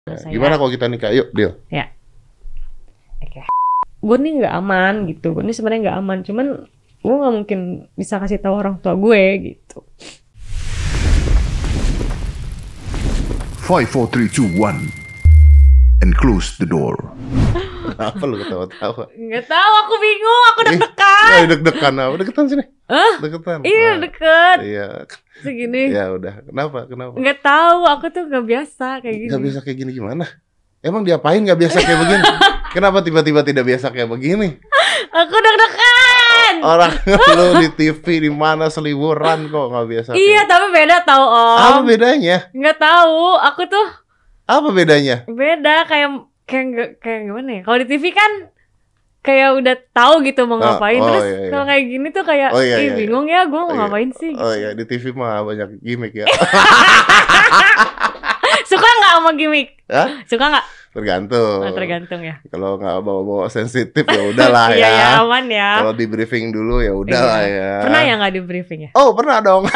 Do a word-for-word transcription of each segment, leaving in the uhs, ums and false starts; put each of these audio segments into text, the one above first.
Saya, Gimana kalau kita nikah? Yuk, deal. Ya. Oke. Gue nih nggak aman gitu. Gue nih sebenarnya nggak aman. Cuman gue nggak mungkin bisa kasih tahu orang tua gue gitu. five, four, three, two, one, and close the door. Apa lu ketawa-tawa? Nggak tahu, aku bingung. Aku deg-degan. Eh, deg-degan apa? Deketan sini. Hah? Deketan. Iya, Ah, deket. Iya. Segini. Ya udah. Kenapa? Kenapa? Nggak tahu. Aku tuh nggak biasa kayak gini. Gak biasa kayak gini gimana? Emang diapain gak biasa kayak begini? Kenapa tiba-tiba tidak biasa kayak begini? Aku deg-degan. Orang lu di T V di mana seliburan kok nggak biasa? Iya, kayak... tapi beda tahu Om. Apa bedanya? Nggak tahu. Aku tuh Apa bedanya? beda kayak kayak nggak kayak gimana ya? Kalau di T V kan kayak udah tahu gitu mau Ah, ngapain. oh, Terus iya, iya. kalau kayak gini tuh kayak Oh, iya, ih iya, bingung ya gue mau Oh, iya. ngapain sih. Oh iya, di T V mah banyak gimmick ya. Suka nggak sama gimmick? Hah? Suka nggak? Tergantung. Nah, tergantung ya. Kalau nggak bawa-bawa sensitif ya udahlah Iya ya. ya, aman ya. Kalau di briefing dulu ya udahlah Iya. ya. Pernah ya nggak di briefing ya? Oh pernah dong.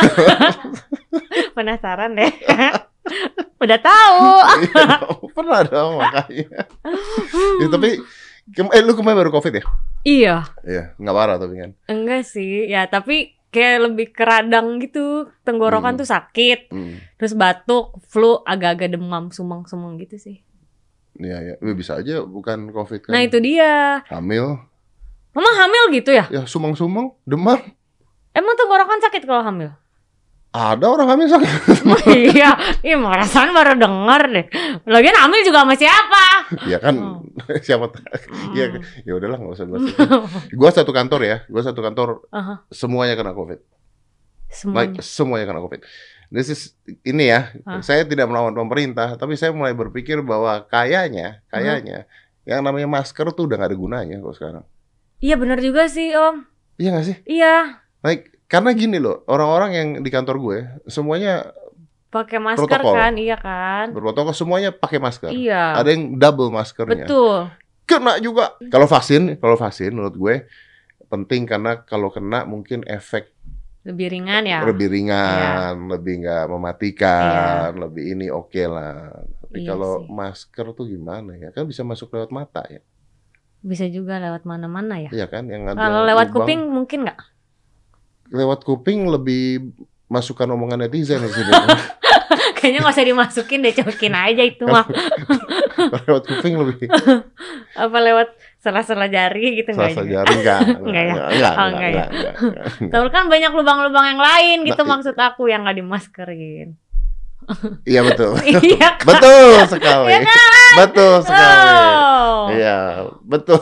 Penasaran deh. Udah tahu. Iya dong, pernah dong makanya. Ya, tapi kem- eh lu kemarin baru COVID ya? Iya. Iya, nggak parah tapi kan. Enggak sih. Ya tapi kayak lebih ke radang gitu. Tenggorokan Hmm. tuh sakit. Hmm. Terus batuk, flu, agak-agak demam, sumeng-sumeng gitu sih. Iya ya, ya, bisa aja bukan COVID kan. Nah itu dia. Hamil, Mama hamil gitu ya? ya sumeng-sumeng, demam. Emang tenggorokan sakit kalau hamil? Ada orang hamil sakit. Oh, iya, iya perasaan baru denger deh. Lagian hamil juga sama siapa? Ya kan Oh. siapa tahu. Ya ya udahlah nggak usah bahas itu. Gua satu kantor ya, gua satu kantor Aha, semuanya kena COVID. semuanya. Like, semuanya kena COVID. This is, ini ya, Ah. saya tidak melawan pemerintah, tapi saya mulai berpikir bahwa kayaknya, kayaknya yang namanya masker tuh udah gak ada gunanya kok sekarang. Iya benar juga sih Om. Iya gak sih? Iya, Like, karena gini loh, orang-orang yang di kantor gue semuanya pakai masker Protokol. kan, iya kan? berprotokol, semuanya pakai masker. Iya. Ada yang double maskernya. Betul. Kena juga. Kalau vaksin, kalau vaksin menurut gue penting karena kalau kena mungkin efek Lebih ringan ya. lebih ringan, lebih nggak mematikan, lebih ini oke lah. Tapi Iya kalau sih. masker tuh gimana ya? Kan bisa masuk lewat mata ya. Bisa juga lewat mana-mana ya. Iya kan? Yang ada Kalau lewat lubang. kuping mungkin nggak? Lewat kuping lebih masukan omongan netizen di sini. Kayaknya nggak usah dimasukin deh, cokin aja itu mah. Kalau lewat kuping lebih Apa lewat sela-sela jari gitu nggak? selasa juga? jari enggak. Enggak ya? Enggak, Oh, enggak, enggak enggak, ya? enggak, enggak, enggak. Tapi kan banyak lubang-lubang yang lain gitu Nah, maksud aku yang nggak dimaskerin. Iya betul. Iya kan? Betul sekali. Iya kan? Betul sekali. Oh. Iya, betul.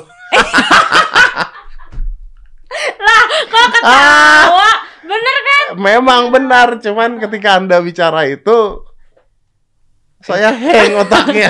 Lah, kok ketawa? Bener kan? Memang benar, cuman ketika Anda bicara itu saya hang otaknya.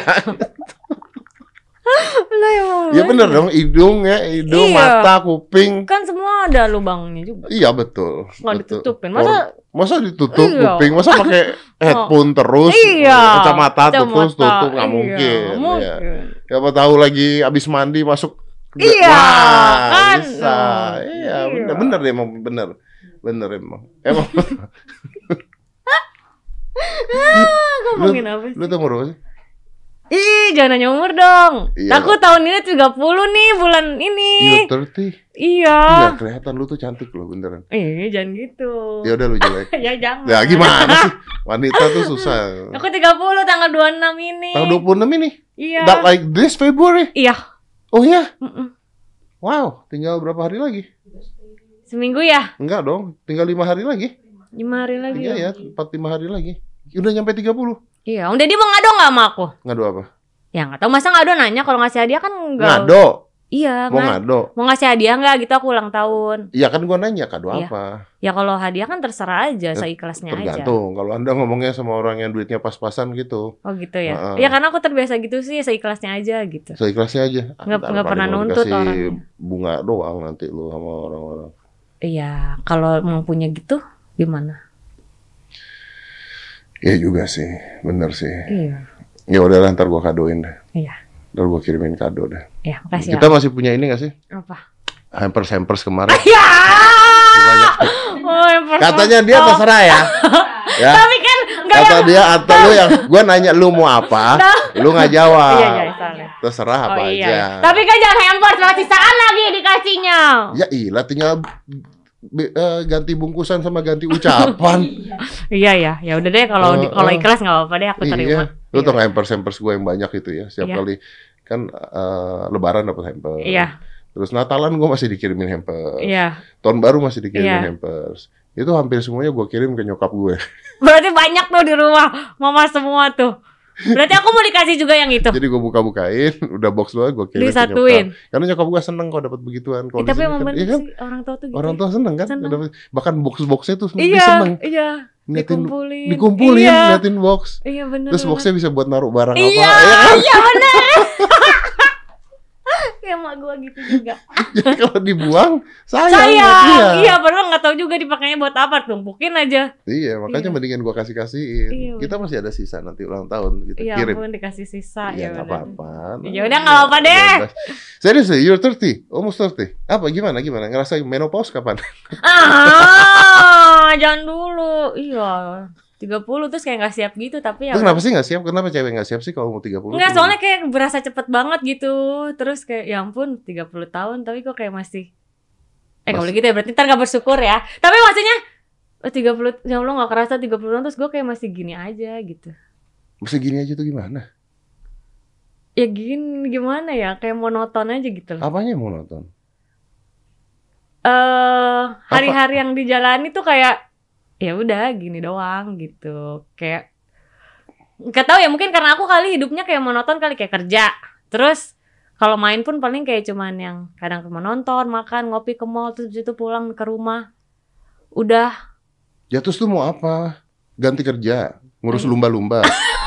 Lah emang Ya benar dong, hidung ya, hidung, Iya. mata, kuping. Kan semua ada lubangnya juga. Iya betul. Nggak betul. ditutupin. Masa- Or- masa ditutup Iya. kuping? Masa pakai headphone terus? Iya. Kacamata terus Kacamata. tutup nggak Iya, mungkin. nggak Ya. mungkin. Siapa tahu lagi abis mandi masuk. Iya, Wah, kan? bisa. Oh, Iya, iya. bener bener deh, emang bener. Bener emang. Emang. Ngomongin apa sih? Lu tuh umur berapa sih? Ih, jangan nanya umur dong. Iya. Aku tahun ini tiga puluh nih bulan ini. Iya, thirty. Iya. Iya, kelihatan lu tuh cantik loh beneran. Eh, jangan gitu. Ya udah lu jelek. Ya jangan. Ya gimana sih? Wanita tuh susah. Aku tiga puluh tanggal dua puluh enam ini. Tanggal dua puluh enam ini? Iya. That like this February? Iya. Oh ya? Mm-mm. Wow, tinggal berapa hari lagi? Seminggu ya? Enggak dong, tinggal lima hari lagi. Lima hari lagi. Iya ya, empat lima hari lagi. Udah nyampe tiga puluh. Iya. Om Deddy mau ngado nggak sama aku? Ngadu apa? Ya nggak tahu, masa ngado nanya kalau ngasih hadiah kan enggak. Ngado. Iya. Mau nga- ngado. Mau ngasih hadiah nggak gitu aku ulang tahun. Iya kan gua nanya kado Iya. apa? Ya kalau hadiah kan terserah aja, Ya, seikhlasnya aja. Tergantung. Kalau Anda ngomongnya sama orang yang duitnya pas-pasan gitu, Oh gitu ya. Heeh. Ya karena aku terbiasa gitu sih, seikhlasnya aja gitu. seikhlasnya aja. Nggak- Ntar nggak paling pernah mau nuntut dikasih orangnya. bunga doang nanti lu sama orang-orang. Iya, kalau mau punya gitu gimana? Iya juga sih, bener sih. Iya. Ya udahlah, ntar gua kadoin deh. Iya. Ntar gua kirimin kado deh. Ya, makasih Kita ya. masih punya ini gak sih? Apa? Hampers-hampers kemarin. Ya. Banyak. Oh, yang pertama. Katanya dia Oh, terserah ya. Ya. Tapi kan Kata dia atau lu yang gue nanya lu mau apa, lu nggak jawab. Iya iya salah. Terserah apa Oh iya. aja. Tapi kan jangan hampers, masih sisaan lagi dikasihnya. Ya ilah tinggal be- eh, ganti bungkusan sama ganti ucapan. Iya ya, ya udah deh kalau di- Eh, kalau eh. ikhlas nggak apa-apa deh aku terima. Iya. Lu Iya. tau nggak hampers-hampers gue yang banyak itu ya. Setiap Iya. kali kan eh, Lebaran dapat hampers. Iya. Terus Natalan gue masih dikirimin hampers. Iya. Tahun baru masih dikirimin Iya. hampers. Itu hampir semuanya gue kirim ke nyokap gue. Berarti banyak tuh di rumah mama semua tuh. Berarti aku mau dikasih juga yang itu. Jadi gue buka-bukain, udah box doang gue kirim ke Disatuin. nyokap. Karena nyokap gue seneng kalau dapat begituan. Kalau Eh, tapi di sini emang kan, bener iya kan? sih orang tua tuh gitu. Orang tua seneng kan? Seneng. Dapet- bahkan box-boxnya tuh dia Iya, seneng. iya. Ngeliatin, Dikumpulin. dikumpulin, Iya. ngeliatin box. Iya bener. Terus bener. boxnya bisa buat naruh barang Iya, apa. Ya kan? iya bener. Kayak mak gua gitu juga. Jadi kalau dibuang, sayang. Sayang. Iya. Iya, padahal nggak tahu juga dipakainya buat apa, tumpukin aja. Iya, makanya Iya. mendingan gua kasih-kasihin. Iya, Kita masih ada sisa nanti ulang tahun kita Iya kirim. ampun dikasih sisa Iya, ya nggak bener. apa-apa. Ya udah, nggak apa-apa deh. Serius sih, you're thirty, almost thirty. Apa gimana gimana? Ngerasain menopause kapan? Ah, jangan dulu. Iya. tiga puluh terus kayak nggak siap gitu, tapi ya Terus kenapa sih nggak siap? Kenapa cewek nggak siap sih kalau mau tiga puluh? Enggak, soalnya kayak berasa cepet banget gitu. Terus kayak ya ampun tiga puluh tahun tapi kok kayak masih Eh nggak Mas- boleh gitu ya, berarti ntar gak bersyukur ya. Tapi maksudnya oh, tiga puluh, ya Allah gak kerasa tiga puluh tahun terus gue kayak masih gini aja gitu. Mesti gini aja tuh gimana? Ya gini gimana ya, kayak monoton aja gitu loh. Apanya mau nonton? Eh hari-hari yang dijalani tuh kayak ya udah gini doang gitu. Kayak nggak tahu ya, mungkin karena aku kali hidupnya kayak monoton kali, kayak kerja. Terus kalau main pun paling kayak cuman yang kadang cuma nonton, makan, ngopi ke mall, terus habis itu pulang ke rumah. Udah. Ya terus lu mau apa? Ganti kerja, ngurus lumba-lumba.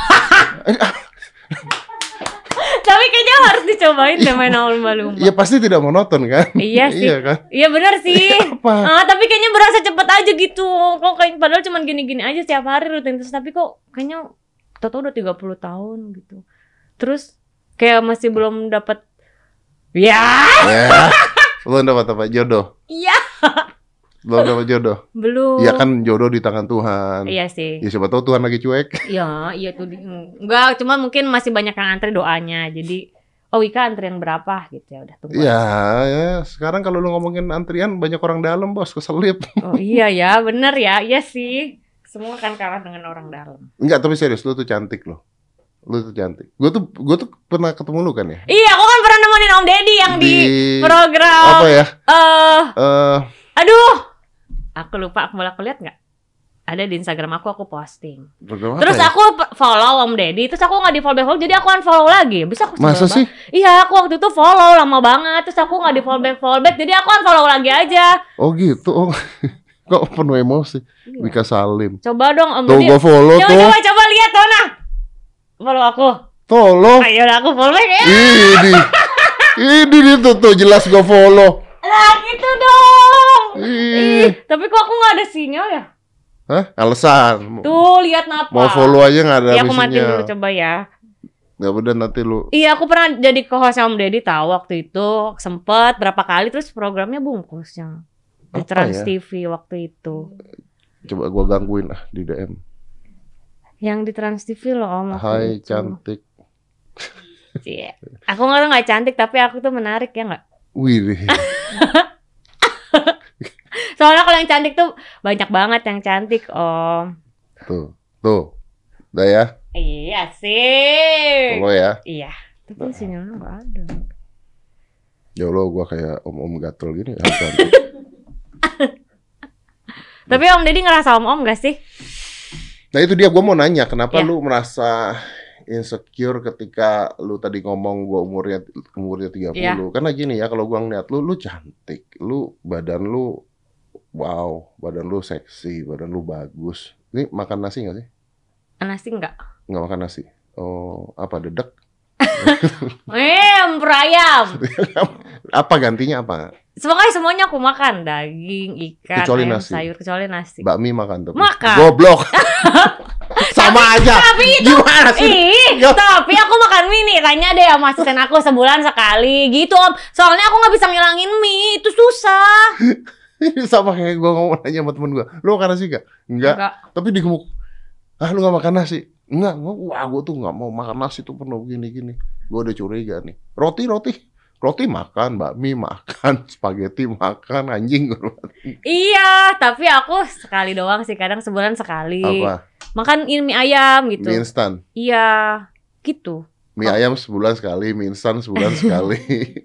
Tapi kayaknya harus dicobain deh main lumba-lumba. Ya pasti tidak monoton kan? Iya sih. Iya kan? Iya benar sih. Apa? Ah, tapi kayaknya berasa cepet aja gitu. Kok kayak padahal cuman gini-gini aja setiap hari rutinitas, tapi kok kayaknya tau-tau udah tiga puluh tahun gitu. Terus kayak masih belum dapat ya. Ya. Belum dapat apa? Jodoh. Iya. Belum dapat jodoh. Belum. Iya kan jodoh di tangan Tuhan. Iya sih. Ya siapa tahu Tuhan lagi cuek. Iya, iya tuh. di- Enggak, cuma mungkin masih banyak yang antri doanya. Jadi, oh Wika antri yang berapa gitu ya, udah tunggu. Iya, ya. Sekarang kalau lu ngomongin antrian banyak orang dalam, Bos, keselip. Oh iya ya, bener ya. Iya sih. Semua kan kalah dengan orang dalam. Enggak, tapi serius lu tuh cantik loh. Lu tuh cantik. Gue tuh gue tuh pernah ketemu lu kan ya? Iya, aku kan pernah nemenin Om Deddy yang di, Di- program. Apa ya? Eh, Eh, aduh. Aku lupa, aku boleh aku lihat nggak? Ada di Instagram aku, aku posting. program apa Terus ya? aku p- follow Om Deddy, terus aku nggak di follow back follow, jadi aku unfollow lagi. Bisa aku sebel Masa banget. sih? Iya, aku waktu itu follow lama banget, terus aku nggak di follow back follow back, jadi aku unfollow lagi aja. Oh gitu. Oh. Kok penuh emosi? Iya. Wika Salim. Coba dong Om Tuh Deddy. gue follow Coba tuh. coba coba lihat tuh nah. Follow aku. Tolong. Ayo aku follow back ya. Ini. Ini dia tuh, tuh jelas gue follow. Lah gitu dong. Ih. Ih, tapi kok aku nggak ada sinyal ya? Hah? Alasan. Tuh lihat napa. Mau follow aja nggak ada Ya aku matiin misinya. dulu coba ya. Nggak udah nanti lu. Iya, aku pernah jadi co-host Om Deddy tahu waktu itu, sempet berapa kali, terus programnya bungkusnya di Apa Trans ya? T V waktu itu. Coba gua gangguin ah di D M. Yang di Trans T V loh Om waktu Hai itu. cantik. Iya. Aku nggak nggak cantik tapi aku tuh menarik ya nggak? Wih. Soalnya kalau yang cantik tuh banyak banget yang cantik Om. Tuh. Tuh. Udah ya. Iya sih. Follow ya. Iya. Tapi sinyalnya nggak ada. Ya Allah, gua kayak om-om gatel gini. Ah, cantik. Tapi Om Deddy ngerasa Om-Om gak sih? Nah itu dia, gua mau nanya, kenapa Ya. lu merasa insecure ketika lu tadi ngomong gua umurnya umurnya tiga puluh? Ya. Karena gini ya, kalau gua ngeliat lu, lu cantik, lu badan lu wow, badan lu seksi, badan lu bagus. Ini makan nasi nggak sih? Nasi nggak? Nggak makan nasi. Oh, apa dedek? Eh, empur ayam. Apa gantinya apa? Semuanya semuanya aku makan, daging, ikan, Kecuali ayam, nasi. sayur, kecuali nasi. Bakmi makan tapi. Makan. Goblok. Sama aja. Tapi itu Gimana sih? Ih, Yo. tapi aku makan mie nih. Tanya deh sama asisten aku sebulan sekali gitu Om. Soalnya aku nggak bisa ngilangin mie, itu susah. Ini sama kayak gue ngomong nanya sama temen gue. Lu makan nasi gak? Enggak. Enggak. Tapi di gemuk. Ah lu gak makan nasi? Enggak, wah gue tuh gak mau makan nasi tuh penuh gini-gini. Gue udah curiga nih. Roti, roti. Roti makan, bakmi makan, spaghetti makan, anjing. Iya, tapi aku sekali doang sih, kadang sebulan sekali. Apa? Makan mie ayam gitu. Mie instan? Iya, gitu. Mie ayam sebulan sekali, mie instan sebulan sekali.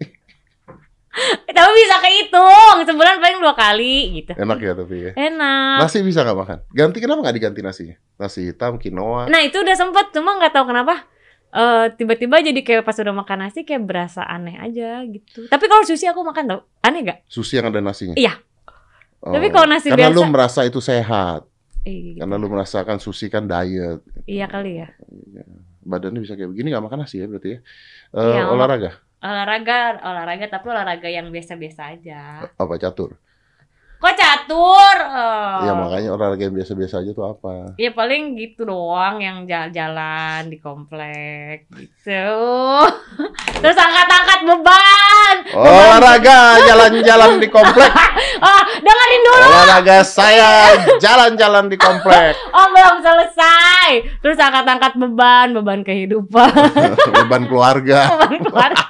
Tapi bisa kehitung, sebulan paling dua kali gitu. Enak ya tapi ya. Enak. Nasi bisa gak makan? Ganti, kenapa gak diganti nasinya? Nasi hitam, quinoa. Nah itu udah sempet, cuma gak tahu kenapa uh, tiba-tiba jadi kayak pas udah makan nasi kayak berasa aneh aja gitu. Tapi kalau sushi aku makan tau, aneh gak? Sushi yang ada nasinya? Iya. Oh, Tapi kalau nasi karena biasa, lu merasa itu sehat. eh, gitu. Karena lu merasakan sushi kan diet. Iya kali ya. Badannya bisa kayak begini gak makan nasi ya berarti ya. Uh, Iya, olahraga? Olahraga, olahraga tapi olahraga yang biasa-biasa aja. Apa catur? Kok catur? Oh. Iya makanya olahraga yang biasa-biasa aja tuh apa? Ya paling gitu doang, yang jalan-jalan di komplek gitu. Terus angkat-angkat beban. Oh, olahraga jalan-jalan di komplek. Oh, dengerin dulu. Olahraga saya jalan-jalan di komplek. Oh, belum selesai. Terus angkat-angkat beban, beban kehidupan. Beban keluarga. Beban keluarga.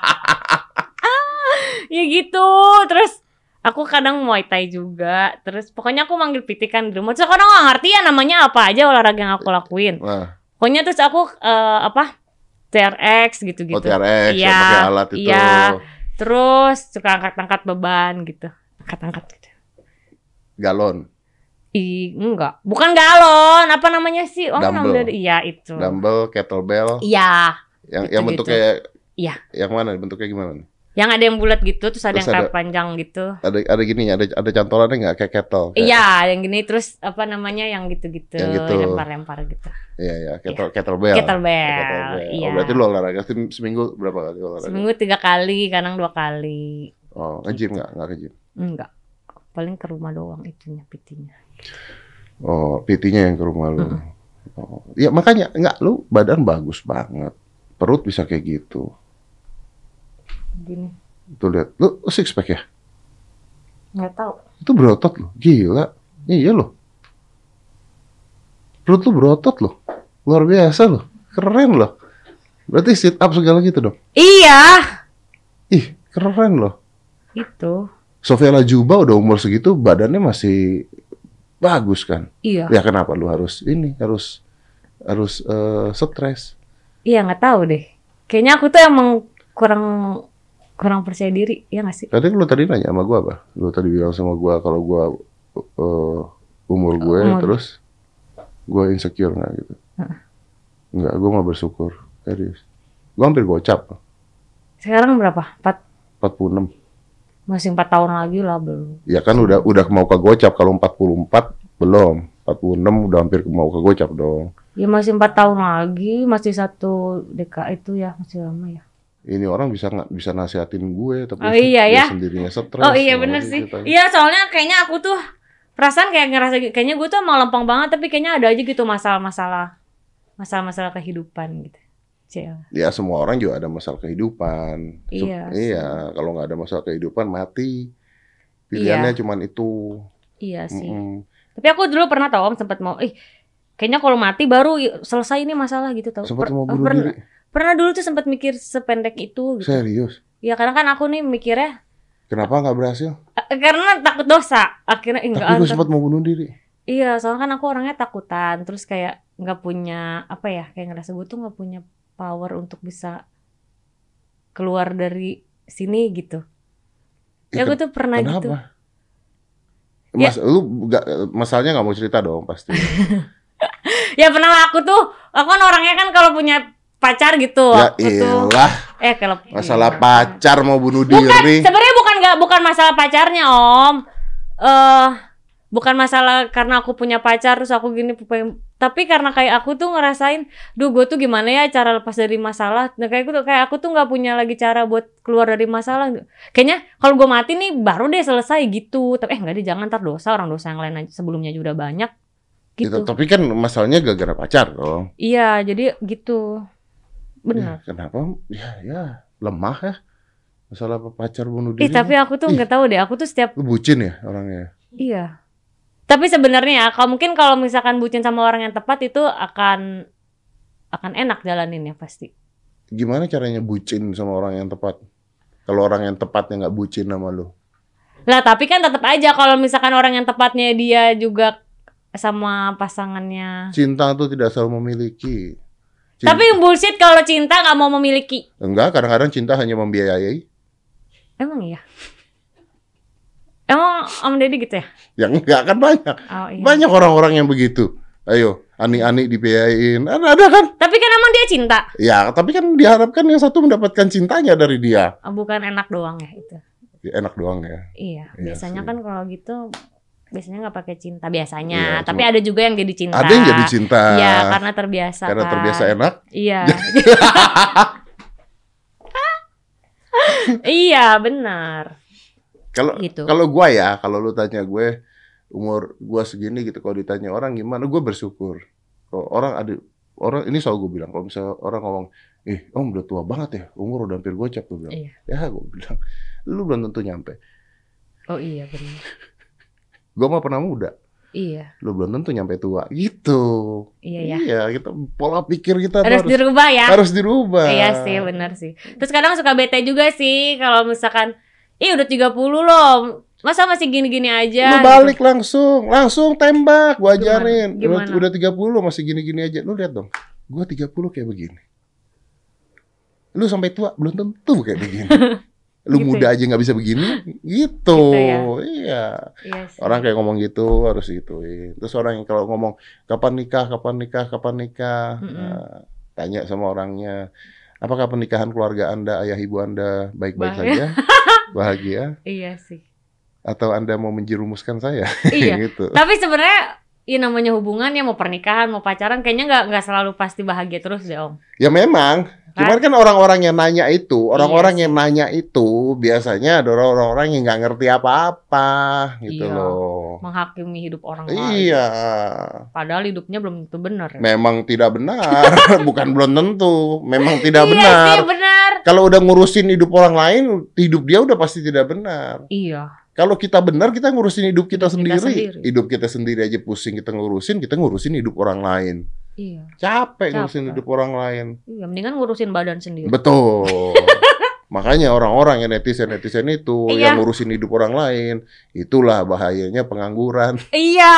Ya gitu. Terus aku kadang Muay Thai juga. Terus pokoknya aku manggil P T kan di rumah. Terus aku kadang gak ngerti ya namanya apa aja olahraga yang aku lakuin. Nah, Pokoknya terus aku uh, apa T R X gitu-gitu. O T R X Iya, yang pakai alat itu. Iya. Terus suka angkat-angkat beban gitu. Angkat-angkat gitu. Galon, I, enggak. Bukan galon. Apa namanya sih? Oh, Dumbbell. namanya iya itu. dumbbell, kettlebell. Iya. Yang Gitu, yang bentuknya Iya. yang mana? Bentuknya gimana nih? Yang ada yang bulat gitu, terus ada Terus yang kayak ada- panjang gitu. Ada ada gini, ada ada cantolannya nggak kayak kettle? Kayak- Iya, yang gini terus apa namanya yang gitu-gitu, Yang gitu. lempar-lempar gitu. Iya ya, kettle kettlebell. Kettlebell, iya. Oh, berarti lo olahraga sem- seminggu berapa kali olahraga? Seminggu tiga kali, kadang dua kali. Oh, nge-gym nggak? Nggak ke-gym. Enggak. Paling ke rumah doang itunya, P T-nya. Oh, P T-nya yang ke rumah lu. Mm. Oh, ya makanya nggak, lu badan bagus banget. Perut bisa kayak gitu. Gini. Tuh lihat, lu six pack ya? Enggak tahu. Itu berotot loh, gila. Iya loh. Perut lu berotot loh. Luar biasa loh. Keren loh. Berarti sit up segala gitu dong. Iya. Ih, keren loh. Itu. Sofia Lajuba udah umur segitu badannya masih bagus kan? Iya. Ya kenapa lu harus ini, harus harus eh, stres? Iya, nggak tahu deh. Kayaknya aku tuh emang kurang kurang percaya diri, ya nggak sih? Tadi lu tadi nanya sama gua apa? Lu tadi bilang sama gua kalau gua eh, umur gue Umur. terus gua insecure nggak gitu? Heeh. Enggak, gua nggak bersyukur. Serius. Gua hampir gocap. Sekarang berapa? Empat, empat puluh enam. masih empat tahun lagi lah belum. Ya kan udah udah mau ke gocap, kalau empat puluh empat belum. empat puluh enam udah hampir mau ke gocap dong. Ya masih empat tahun lagi, masih satu deka itu ya, masih lama ya. Ini orang bisa nggak bisa nasihatin gue tapi Oh iya dia ya. sendirinya stres. Oh iya malah bener gitu sih. ceritanya. Iya soalnya kayaknya aku tuh perasaan kayak ngerasa kayaknya gue tuh emang lempeng banget, tapi kayaknya ada aja gitu masalah-masalah masalah-masalah kehidupan gitu. Cel. Ya semua orang juga ada masalah kehidupan. Sup- Iya sih. Iya, kalau nggak ada masalah kehidupan mati. Pilihannya cuman itu. Iya sih. Mm-mm. Tapi aku dulu pernah tau Om sempat mau, eh kayaknya kalau mati baru i- selesai ini masalah gitu tau. Sempat Per- mau bunuh pernah, diri. pernah dulu tuh sempat mikir sependek itu gitu. Serius? Ya karena kan aku nih mikirnya Kenapa nggak berhasil? eh, karena takut dosa. Akhirnya eh, enggak Tapi gue antar- sempat mau bunuh diri. Iya, soalnya kan aku orangnya takutan, terus kayak nggak punya apa ya, kayak ngerasa gue tuh nggak punya power untuk bisa keluar dari sini gitu. Ya Ih, gue tuh pernah Kenapa? gitu. Mas, lu gak, masalahnya nggak mau cerita dong pasti. Ya pernah lah, aku tuh, aku kan orangnya kan kalau punya pacar gitu, Ya aku tuh, iyalah, eh kalau masalah iya. pacar mau bunuh Bukan, diri. sebenarnya bukan nggak bukan masalah pacarnya Om. Eh, bukan masalah karena aku punya pacar terus aku gini, pengen- tapi karena kayak aku tuh ngerasain, duh gue tuh gimana ya cara lepas dari masalah. Nah, kayak aku tuh kayak aku tuh nggak punya lagi cara buat keluar dari masalah. Kayaknya kalau gue mati nih baru deh selesai gitu. Tapi eh nggak deh, jangan, ntar dosa, orang dosa yang lain aja sebelumnya juga udah banyak. Gitu. Gitu. Tapi kan masalahnya gara-gara pacar dong. Iya, jadi gitu. Benar. Ya, kenapa? Ya, ya lemah ya. Masalah pacar bunuh diri. Ih, tapi aku tuh Ih. nggak tahu deh. Aku tuh setiap Lu bucin ya orangnya. iya. Tapi sebenarnya kalau mungkin kalau misalkan bucin sama orang yang tepat itu akan akan enak jalaninnya pasti. Gimana caranya bucin sama orang yang tepat? Kalau orang yang tepatnya nggak bucin sama lu? Lah tapi kan tetap aja kalau misalkan orang yang tepatnya dia juga sama pasangannya. Cinta tuh tidak selalu memiliki. Cinta. Tapi bullshit kalau cinta nggak mau memiliki. Enggak, kadang-kadang cinta hanya membiayai. Emang iya? Emang Om Deddy gitu ya? Ya enggak, kan banyak. Oh, iya. Banyak orang-orang yang begitu. Ayo, ani-ani dibiayain. Ada, ada kan? Tapi kan emang dia cinta. Ya, tapi kan diharapkan yang satu mendapatkan cintanya dari dia. Oh, bukan enak doang ya itu. Ya, enak doang ya. Iya, Iya biasanya sih. kan kalau gitu biasanya nggak pakai cinta biasanya. Iya, Tapi cuma- ada juga yang jadi cinta. Ada yang jadi cinta. Iya, karena terbiasa. Karena kan. terbiasa enak. Iya. Iya, benar. Kalau Gitu. kalau gua ya, kalau lu tanya gue umur gua segini gitu, kalau ditanya orang gimana, gue bersyukur. Kalau orang ada orang ini selalu gue bilang, kalau misalnya orang ngomong, "Eh, Om udah tua banget ya, umur udah hampir gocap," gue bilang. Iya. Ya, gue bilang, lu belum tentu nyampe. Oh iya, benar. Gua mah pernah muda, Iya. lu belum tentu nyampe tua. Gitu. Iya ya. Iya, kita pola pikir kita tuh Harus harus dirubah ya. harus dirubah. Iya sih, benar sih. Terus kadang suka bete juga sih kalau misalkan, ih udah tiga puluh loh, masa masih gini-gini aja. Lu balik langsung, langsung tembak, gua Gimana? ajarin. Gimana? Udah, udah tiga puluh masih gini-gini aja. Lu lihat dong, gua tiga puluh kayak begini. Lu sampai tua belum tentu kayak begini. Lu Gitu muda ya? aja nggak bisa begini, gitu. Gitu ya? Iya. Iya sih. Orang kayak ngomong gitu harus gituin. Terus orang yang kalau ngomong kapan nikah, kapan nikah, kapan nikah, Mm-mm. nah, tanya sama orangnya, apakah pernikahan keluarga Anda, ayah ibu Anda baik-baik Bahagia. saja, bahagia, Iya sih. atau Anda mau menjerumuskan saya? Iya. Gitu. Tapi sebenarnya ya namanya hubungan ya mau pernikahan mau pacaran kayaknya nggak nggak selalu pasti bahagia terus deh Om. Ya memang, cuman kan orang-orang yang nanya itu, orang-orang Iya yang nanya itu biasanya ada orang-orang yang nggak ngerti apa-apa, gitu Iya. loh. Menghakimi hidup orang lain. Iya, Padahal hidupnya belum tentu benar. memang tidak benar, bukan belum tentu, memang tidak Iya benar. sih benar. Kalau udah ngurusin hidup orang lain, hidup dia udah pasti tidak benar. Iya. Kalau kita benar, kita ngurusin hidup kita, Hidup kita sendiri. sendiri. Hidup kita sendiri aja pusing kita ngurusin, kita ngurusin hidup orang lain. Iya. Capek Capek. ngurusin hidup orang lain. Iya, mendingan ngurusin badan sendiri. Betul. Makanya orang-orang yang netizen-netizen itu Iya. yang ngurusin hidup orang lain, itulah bahayanya pengangguran, Iya.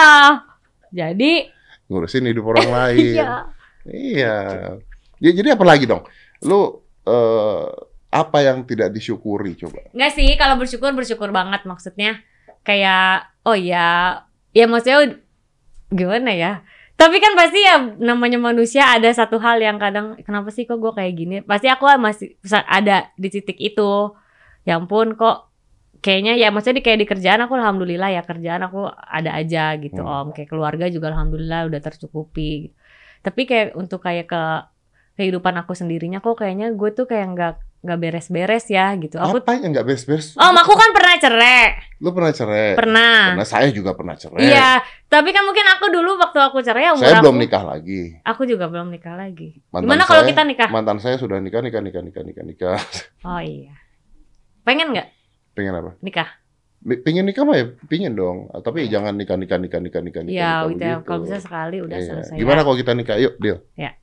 Jadi ngurusin hidup orang lain. iya. Iya. Ya, jadi apa lagi dong? Lu eh, apa yang tidak disyukuri coba? Enggak sih, kalau bersyukur bersyukur banget maksudnya. Kayak oh ya, ya maksudnya gimana ya? Tapi kan pasti ya namanya manusia ada satu hal yang kadang kenapa sih kok gue kayak gini? Pasti aku masih ada di titik itu. Ya ampun kok kayaknya ya maksudnya di, kayak di kerjaan aku alhamdulillah ya kerjaan aku ada aja gitu Hmm. Om. Kayak keluarga juga alhamdulillah udah tercukupi. Tapi kayak untuk kayak ke kehidupan aku sendirinya kok kayaknya gue tuh kayak nggak nggak beres-beres ya gitu. Aku Apa yang nggak beres-beres? Om aku kan pernah cerai. Lu pernah cerai? Pernah. Pernah, saya juga pernah cerai. Iya, tapi kan mungkin aku dulu waktu aku cerai umur Saya aku belum nikah lagi. Aku juga belum nikah lagi. Mantan Gimana kalau saya- kita nikah? Mantan saya sudah nikah, nikah, nikah, nikah, nikah, nikah. Oh iya. Pengen nggak Pengen apa? nikah? Pengen nikah mah ya, pengen dong. Tapi jangan nikah, nikah, nikah, nikah, nikah, nikah. Iya, nikah gitu ya. begitu. Kalau bisa sekali udah Iya. selesai. Gimana ya. kalau kita nikah? Yuk, deal.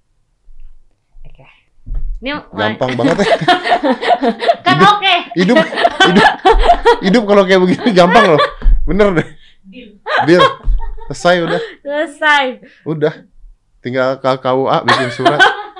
Oke. Ini Gampang banget ya. kan Hidup- oke. Hidup, hidup, hidup kalau kayak begini gampang loh. Bener deh. Deal. Selesai udah. Selesai. Udah. Tinggal ke K U A bikin surat.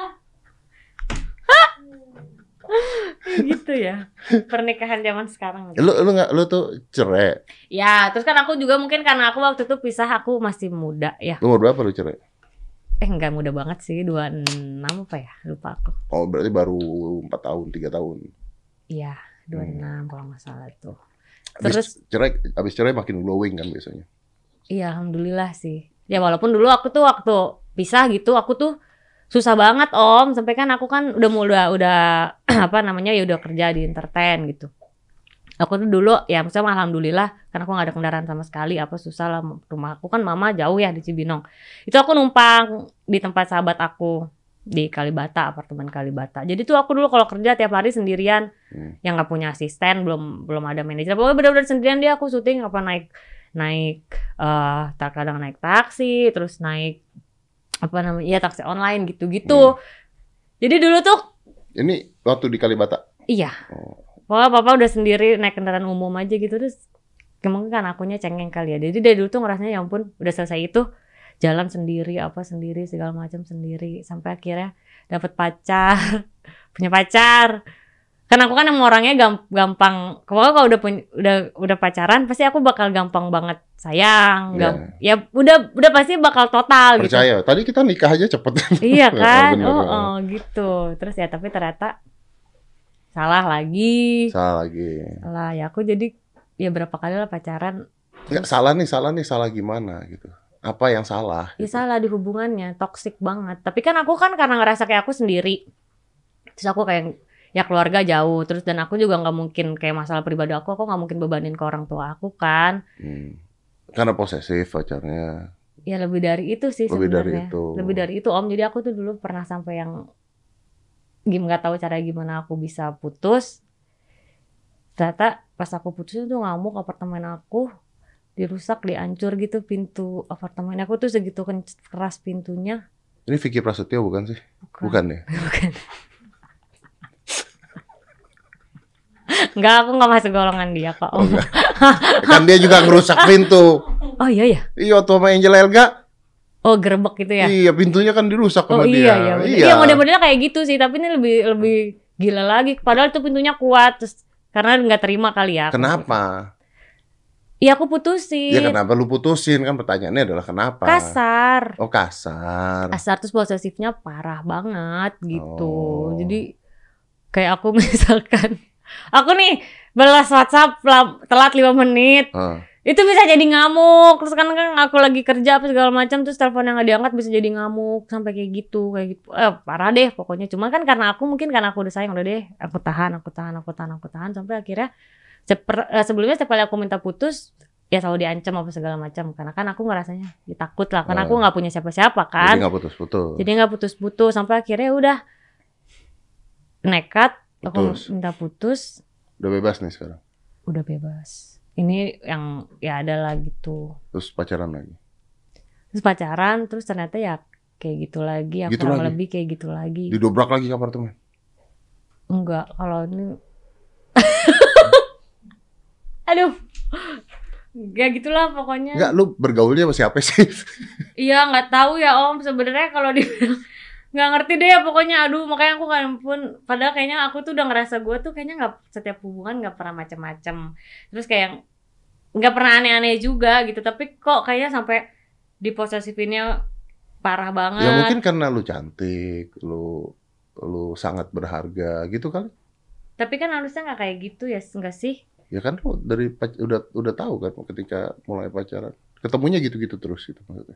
Gitu ya. Pernikahan zaman sekarang. Lu lu nggak lu tuh cerai. Ya, terus kan aku juga mungkin karena aku waktu itu pisah aku masih muda ya. Lu umur berapa lu cerai? Eh enggak muda banget sih, dua puluh enam apa ya? Lupa aku. Oh, berarti baru empat tahun, tiga tahun. Iya, dua puluh enam kalau nggak salah tuh. Abis Terus cerai, abis cerai makin glowing kan biasanya. iya, alhamdulillah sih. Ya walaupun dulu aku tuh waktu pisah gitu, aku tuh susah banget Om. Sampai kan aku kan udah udah udah apa namanya ya udah kerja di entertain gitu. Aku tuh dulu ya maksudnya alhamdulillah karena aku gak ada kendaraan sama sekali apa susah lah rumah aku kan mama jauh ya di Cibinong. Itu aku numpang di tempat sahabat aku di Kalibata, apartemen Kalibata. Jadi tuh aku dulu kalau kerja tiap hari sendirian Hmm. yang nggak punya asisten, belum belum ada manajer. Pokoknya benar-benar sendirian dia aku syuting apa naik naik eh terkadang naik taksi, terus naik apa namanya? Ya taksi online gitu-gitu. Hmm. Jadi dulu tuh Ini waktu di Kalibata. iya. Oh. Wah, papa udah sendiri naik kendaraan umum aja gitu terus mungkin kan akunya cengeng kali ya. Jadi dari dulu tuh ngerasanya ya ampun udah selesai itu jalan sendiri apa sendiri segala macam sendiri sampai akhirnya dapet pacar, punya pacar. Kan aku kan emang orangnya gamp- gampang, pokoknya kalau udah punya, udah udah pacaran pasti aku bakal gampang banget sayang, gam- ya udah udah pasti bakal total gitu. Percaya. Tadi kita nikah aja cepet. Iya kan, Bener. oh, oh gitu. Terus ya tapi ternyata salah lagi, Salah lagi. salah ya aku jadi ya berapa kali lah pacaran. Enggak, salah nih, salah nih, salah gimana gitu. Apa yang salah? Ya gitu. salah di hubungannya, toksik banget. Tapi kan aku kan karena ngerasa kayak aku sendiri. Terus aku kayak ya keluarga jauh. Terus dan aku juga nggak mungkin kayak masalah pribadi aku, aku nggak mungkin bebanin ke orang tua aku kan. Hmm. Karena posesif pacarnya. Ya lebih dari itu sih Lebih dari sebenarnya. itu. Lebih dari itu Om. Jadi aku tuh dulu pernah sampai yang gim nggak tahu cara gimana aku bisa putus. Ternyata pas aku putus itu ngamuk apartemen aku dirusak, dihancur gitu pintu apartemen aku tuh segitu keras pintunya. Ini Vicky Prasetyo bukan sih? Bukan. Bukan ya? Bukan. Enggak, aku nggak masuk golongan dia kok. Oh, enggak. Kan dia juga ngerusak pintu. Oh iya ya. Iya, waktu sama Angel Elga. Oh gerbek gitu ya. Iya, pintunya kan dirusak Oh sama iya dia. iya. Iya, model-modelnya kayak gitu sih. Tapi ini lebih lebih gila lagi. Padahal itu pintunya kuat terus karena nggak terima kali ya. Kenapa? Iya aku putusin. Ya kenapa lu putusin? Kan pertanyaannya adalah kenapa? Kasar. Oh, kasar. Kasar terus posesifnya parah banget gitu. Oh. Jadi kayak aku misalkan aku nih balas WhatsApp telat lima menit. Ah. Itu bisa jadi ngamuk. Terus kan kan aku lagi kerja apa segala macam terus telepon yang nggak diangkat bisa jadi ngamuk sampai kayak gitu, kayak gitu. Eh parah deh pokoknya. Cuma kan karena aku mungkin karena aku udah sayang udah deh, aku tahan, aku tahan, aku tahan, aku tahan sampai akhirnya seper, eh, sebelumnya setiap kali aku minta putus ya selalu diancam apa segala macam karena kan aku ngerasanya ya, takut lah karena aku nggak punya siapa-siapa kan. Jadi nggak putus-putus. Jadi nggak putus-putus sampai akhirnya udah nekat aku Putus. minta putus, Udah bebas nih sekarang. udah bebas. Ini yang ya ada lah gitu. Terus pacaran lagi. Terus pacaran, terus ternyata ya kayak gitu lagi, ya Gitu kurang lagi? lebih kayak gitu lagi. Didobrak lagi ke apartemen. Enggak, kalau ini aduh. Ya gitulah pokoknya. Enggak, lu bergaulnya sama siapa sih? Iya, nggak tahu ya Om sebenarnya kalau dibilang nggak ngerti deh ya pokoknya. Aduh, makanya aku kan pun padahal kayaknya aku tuh udah ngerasa gue tuh kayaknya nggak setiap hubungan nggak pernah macam-macam. Terus kayak nggak pernah aneh-aneh juga gitu, tapi kok kayaknya sampai diposesifinnya parah banget. Ya mungkin karena lu cantik, lu lu sangat berharga gitu kan? Tapi kan harusnya nggak kayak gitu ya, enggak sih? Ya kan lu dari pac- udah udah tahu kan ketika mulai pacaran. Ketemunya gitu-gitu terus gitu maksudnya.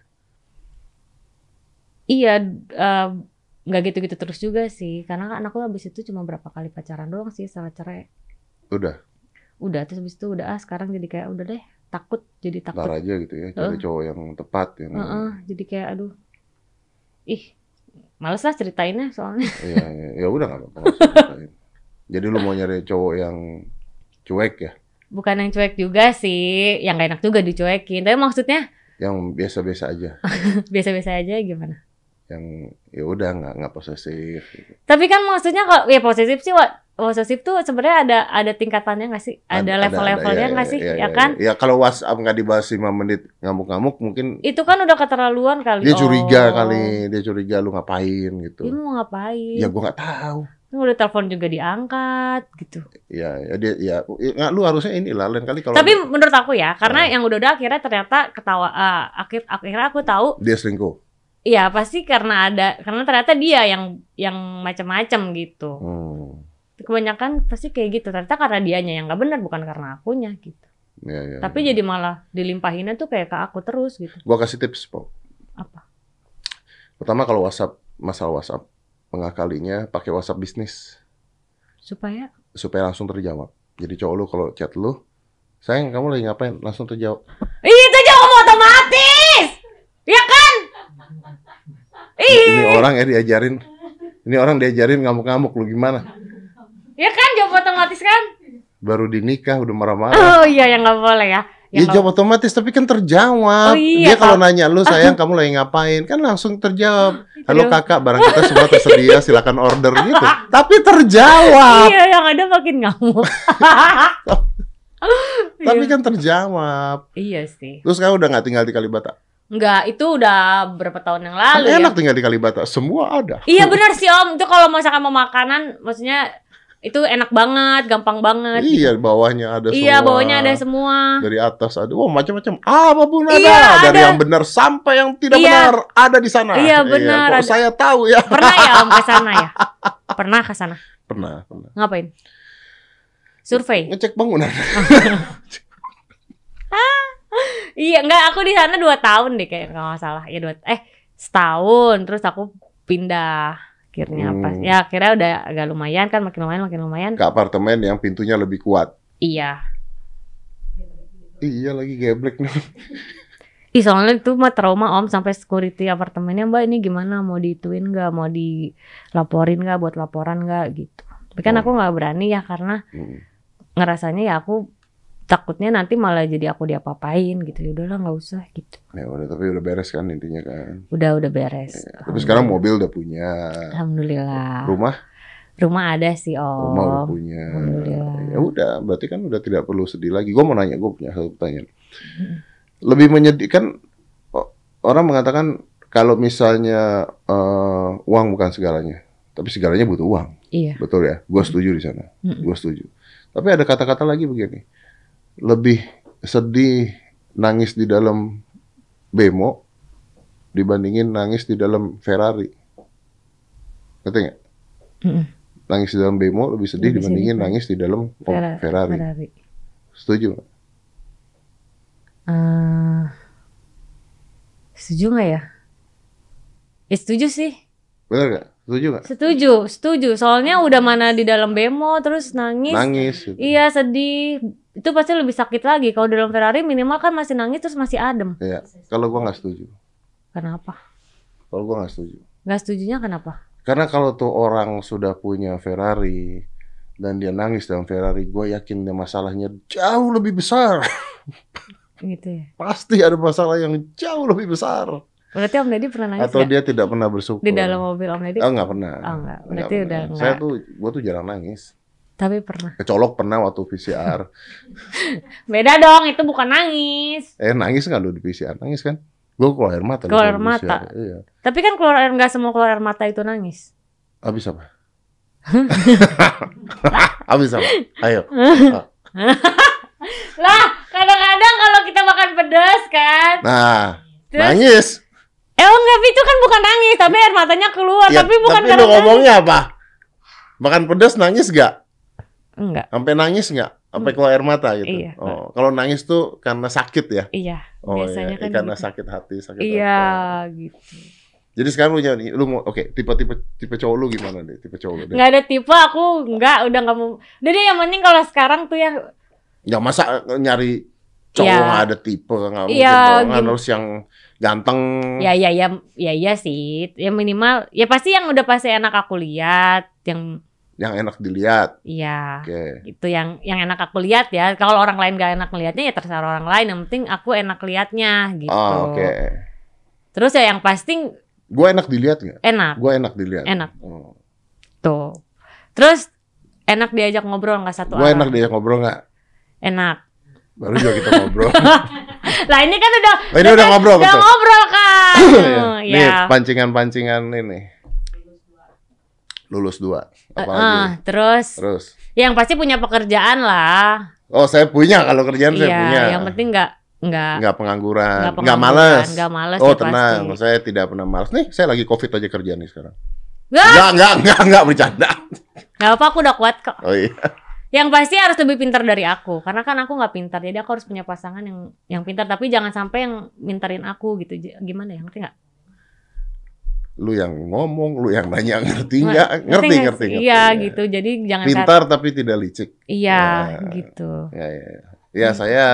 Iya, eh, nggak gitu-gitu terus juga sih, karena kan aku habis itu cuma berapa kali pacaran doang sih setelah cerai. Udah, Udah terus habis itu udah ah sekarang jadi kayak udah deh takut, jadi takut. ntar aja gitu ya, cari Uh. cowok yang tepat yang Heeh, jadi kayak aduh, ih, males lah ceritainnya soalnya. ya ya, ya udah nggak apa-apa. nggak usah ceritain. Jadi lu mau nyari cowok yang cuek ya, Bukan yang cuek juga sih, yang gak enak juga dicuekin. Tapi maksudnya yang biasa-biasa aja, biasa-biasa aja gimana? yang ya udah nggak nggak posesif. Gitu. Tapi kan maksudnya kalau ya posesif sih, Wak. Posesif tuh sebenarnya ada ada tingkatannya nggak sih? Ada level-levelnya nggak sih? Ya, kan? Ya kalau WhatsApp nggak dibahas lima menit ngamuk-ngamuk mungkin Itu kan udah keterlaluan kali. dia curiga Oh. kali, dia curiga lu ngapain gitu. Dia mau ngapain? Ya gua nggak tahu. Kan udah telepon juga diangkat gitu. Ya, ya dia ya nggak, lu harusnya inilah lain kali kalau Tapi menurut aku ya, karena Oh. yang udah-udah akhirnya ternyata ketawa. Uh, akhir akhirnya aku tahu, dia selingkuh. iya pasti karena ada, karena ternyata dia yang yang macam-macam gitu. Hmm. Kebanyakan pasti kayak gitu. Ternyata karena dianya yang nggak benar, bukan karena akunya gitu. Ya, ya, Tapi ya. jadi malah dilimpahinnya tuh kayak ke aku terus gitu. Gua kasih tips, Po. Apa? Pertama kalau WhatsApp, masalah WhatsApp, mengakalinya pakai WhatsApp bisnis Supaya supaya langsung terjawab. Jadi cowok lu kalau chat lu, sayang kamu lagi ngapain? Langsung terjawab. Ih, itu jawab otomatis. Ya kan? Ih, Ini orang ya diajarin, ini orang diajarin ngamuk-ngamuk lu gimana? ya kan jawab otomatis kan? Baru dinikah udah marah-marah. Oh iya yang nggak boleh ya. Ya jawab otomatis, tapi kan terjawab. Oh, iya, Dia kalau Kak. nanya, lu sayang kamu lagi ngapain? Kan langsung terjawab. Halo Aduh. kakak, barang kita semua tersedia, silakan order gitu. Tapi terjawab. Iya, yang ada makin ngamuk. Tapi Iya. kan terjawab. Iya sih. Terus kamu udah nggak tinggal di Kalibata? Enggak, itu udah berapa tahun yang Kan lalu ya. enak tinggal di Kalibata, semua ada. Iya benar sih Om, itu kalau masakan mau makanan, maksudnya itu enak banget, gampang banget. Iya, bawahnya ada Iya, semua. bawahnya ada semua. Dari atas ada, oh macam-macam, apapun ada. Iya, Dari ada. yang benar sampai yang tidak Iya. benar ada di sana. Iya, benar, kok ada. saya tahu ya. Pernah ya Om ke sana ya? Pernah ke sana. Pernah, pernah. Ngapain? Survei. Ngecek bangunan. Iya, enggak, aku di sana dua tahun deh kayak kalau nggak salah. Ya dua eh setahun, terus aku pindah akhirnya apa? Hmm. Ya akhirnya udah agak lumayan kan, makin lumayan makin lumayan. Ke apartemen yang pintunya lebih kuat. Iya. Iya lagi geblek nih. Ih, soalnya itu mah trauma Om, sampai security apartemennya, Mbak ini gimana, mau diituin nggak, mau dilaporin nggak, buat laporan nggak gitu. Tapi kan Oh. aku nggak berani ya karena Hmm. ngerasanya ya aku takutnya nanti malah jadi aku diapa-apain gitu. Ya udahlah nggak usah gitu. Ya udah, tapi udah beres kan intinya kan. Udah udah beres. Ya, tapi sekarang mobil udah punya. Alhamdulillah. Rumah, Rumah ada sih Om. rumah udah punya. Alhamdulillah. Ya udah, berarti kan udah tidak perlu sedih lagi. Gue mau nanya, gue punya satu pertanyaan. Lebih menyedihkan, o- orang mengatakan kalau misalnya eh, uang bukan segalanya, tapi segalanya butuh uang. Iya. Betul ya? Gue setuju di sana. Mm-mm. Gue setuju. Tapi ada kata-kata lagi begini. Lebih sedih nangis di dalam bemo dibandingin nangis di dalam Ferrari. Ngerti nggak? Mm-mm. Nangis di dalam bemo lebih sedih Lebih dibandingin sedih. nangis di dalam oh, Ferrari. Ferrari. Ferrari. Setuju nggak? Eh, setuju nggak ya? Ya setuju sih. Bener nggak? Setuju nggak? Setuju, setuju. Soalnya udah mana di dalam bemo terus nangis. Nangis. Gitu. Iya, sedih. Itu pasti lebih sakit lagi. Kalau di dalam Ferrari minimal kan masih nangis terus masih adem. Iya. Kalau gua nggak setuju. Kenapa? Kalau gua nggak setuju. Nggak setujunya kenapa? Karena kalau tuh orang sudah punya Ferrari dan dia nangis dalam Ferrari, gue yakin dia masalahnya jauh lebih besar. Gitu ya. Pasti ada masalah yang jauh lebih besar. Berarti Om Deddy pernah nangis Atau nggak? dia tidak pernah bersyukur. Di dalam mobil Om Deddy? Oh, nggak pernah. Oh, nggak. Berarti Nggak udah pernah. nggak. Saya tuh, gue tuh jarang nangis. Tapi pernah. Kecolok pernah waktu V C R. Beda dong, itu bukan nangis. eh nangis nggak lu di V C R? Nangis kan? Gue keluar air mata. Keluar di V C R. mata. Iya. Tapi kan keluar air, nggak semua keluar air mata itu nangis. Habis apa? Habis apa? Ayo. Lah, kadang-kadang kalau kita makan pedas kan. Nah, Terus? nangis. Eh, oh enggak, itu kan bukan nangis, tapi air matanya keluar, Ya, tapi bukan tapi karena lu ngomongnya apa? Makan pedas nangis gak? nangis. Enggak. Sampai nangis nggak? Sampai keluar air mata gitu. Iya. Oh, kalau nangis tuh karena sakit ya? Iya, Oh biasanya iya, kan karena gitu. sakit hati, sakit Iya, apa. gitu. Jadi sekarang lu nyanyi, lu mau oke, tipe-tipe tipe cowok lu gimana deh? Tipe cowok lu deh. Nggak ada tipe, aku enggak, udah nggak mau. Udah deh, yang penting kalau sekarang tuh ya. Ya masa nyari cowok Iya. nggak ada tipe, nggak mungkin Iya, dong. Kan gim- harus yang ganteng. Ya ya ya ya ya sih. Ya minimal ya pasti yang udah pasti enak aku lihat, yang Yang enak dilihat. ya Oke. itu yang yang enak aku lihat ya. Kalau orang lain gak enak lihatnya ya terserah orang lain. Yang penting aku enak lihatnya gitu. Oh, oke. Terus ya yang pasti Gue enak dilihat nggak? enak Gue enak dilihat. Enak. Oh. tuh. Terus enak diajak ngobrol nggak satu Gue arah. enak diajak ngobrol nggak? Enak. Baru juga kita ngobrol. Lah ini kan udah Oh, ini udah ngobrol udah betul. ngobrol kan. Nih ya. pancingan-pancingan ini. Lulus dua. Apa Eh, lagi? terus Terus. yang pasti punya pekerjaan lah. Oh, saya punya kalau kerjaan saya Iya, punya. yang penting nggak nggak Nggak pengangguran, nggak nggak pengangguran, males. nggak males Oh ya tenang, pasti. saya tidak pernah males. Nih, saya lagi covid aja kerjaan nih sekarang. Nggak, Nggak, nggak, nggak, nggak bercanda. nggak apa, aku udah kuat kok. Oh iya. Yang pasti harus lebih pintar dari aku, karena kan aku nggak pintar, jadi aku harus punya pasangan yang yang pintar, tapi jangan sampai yang mintarin aku gitu. J- Gimana ya, ngerti nggak? Lu yang ngomong, lu yang nanya ngerti nggak? Ngerti, nggak ngerti, sih? ngerti. Iya ya. gitu, jadi jangan Pintar tapi tidak licik. Iya Ya. gitu. Ya, ya, ya. Ya, saya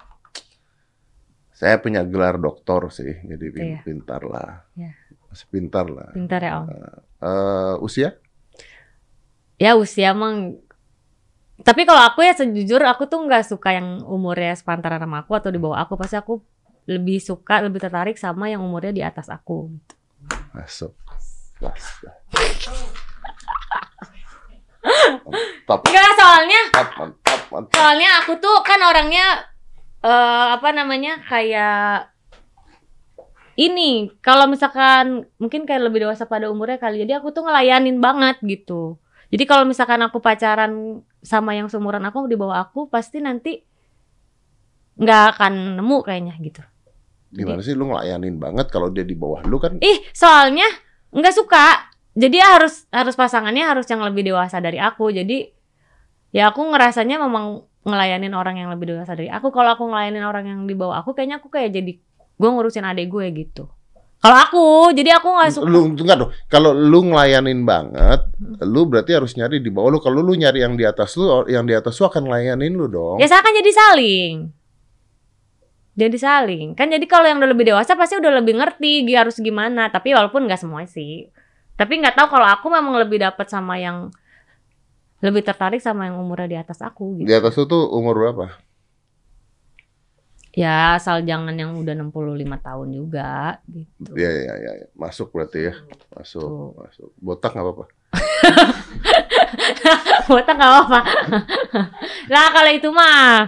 saya punya gelar doktor sih, jadi pin- Iya. pintar lah. Iya. Masih pintar lah. Pintar ya Om. Eh, usia? Ya usia emang Tapi kalau aku ya sejujur aku tuh nggak suka yang umurnya sepantaran sama aku atau di bawah aku. Pasti aku lebih suka, lebih tertarik sama yang umurnya di atas aku. Masuk. Mantap. Enggak, soalnya Mantap, mantap, mantap. soalnya aku tuh kan orangnya eh, apa namanya kayak ini. Kalau misalkan mungkin kayak lebih dewasa pada umurnya kali, jadi aku tuh ngelayanin banget gitu. Jadi kalau misalkan aku pacaran sama yang seumuran aku di bawah aku, pasti nanti nggak akan nemu kayaknya gitu. Gimana sih lu ngelayanin banget kalau dia di bawah lu kan? Ih, soalnya nggak suka. Jadi harus harus pasangannya harus yang lebih dewasa dari aku. Jadi ya aku ngerasanya memang ngelayanin orang yang lebih dewasa dari aku. Kalau aku ngelayanin orang yang di bawah aku, kayaknya aku kayak jadi gue ngurusin adik gue gitu. Kalau aku, jadi aku nggak suka. Lu enggak dong. Kalau lu ngelayanin banget, lu berarti harus nyari di bawah lu. Kalau lu nyari yang di atas lu, yang di atas lu akan ngelayanin lu dong. Ya saya kan jadi saling. Jadi saling. Kan jadi kalau yang udah lebih dewasa pasti udah lebih ngerti harus gimana. Tapi walaupun nggak semua sih. Tapi nggak tahu kalau aku memang lebih dapat sama yang lebih tertarik sama yang umurnya di atas aku gitu. Di atas lu tuh umur berapa? Ya asal jangan yang udah enam puluh lima tahun juga gitu. Ya, ya, ya, ya. Masuk berarti ya. Masuk, Tuh. masuk. Botak nggak apa-apa. Botak nggak apa-apa. Lah kalau itu mah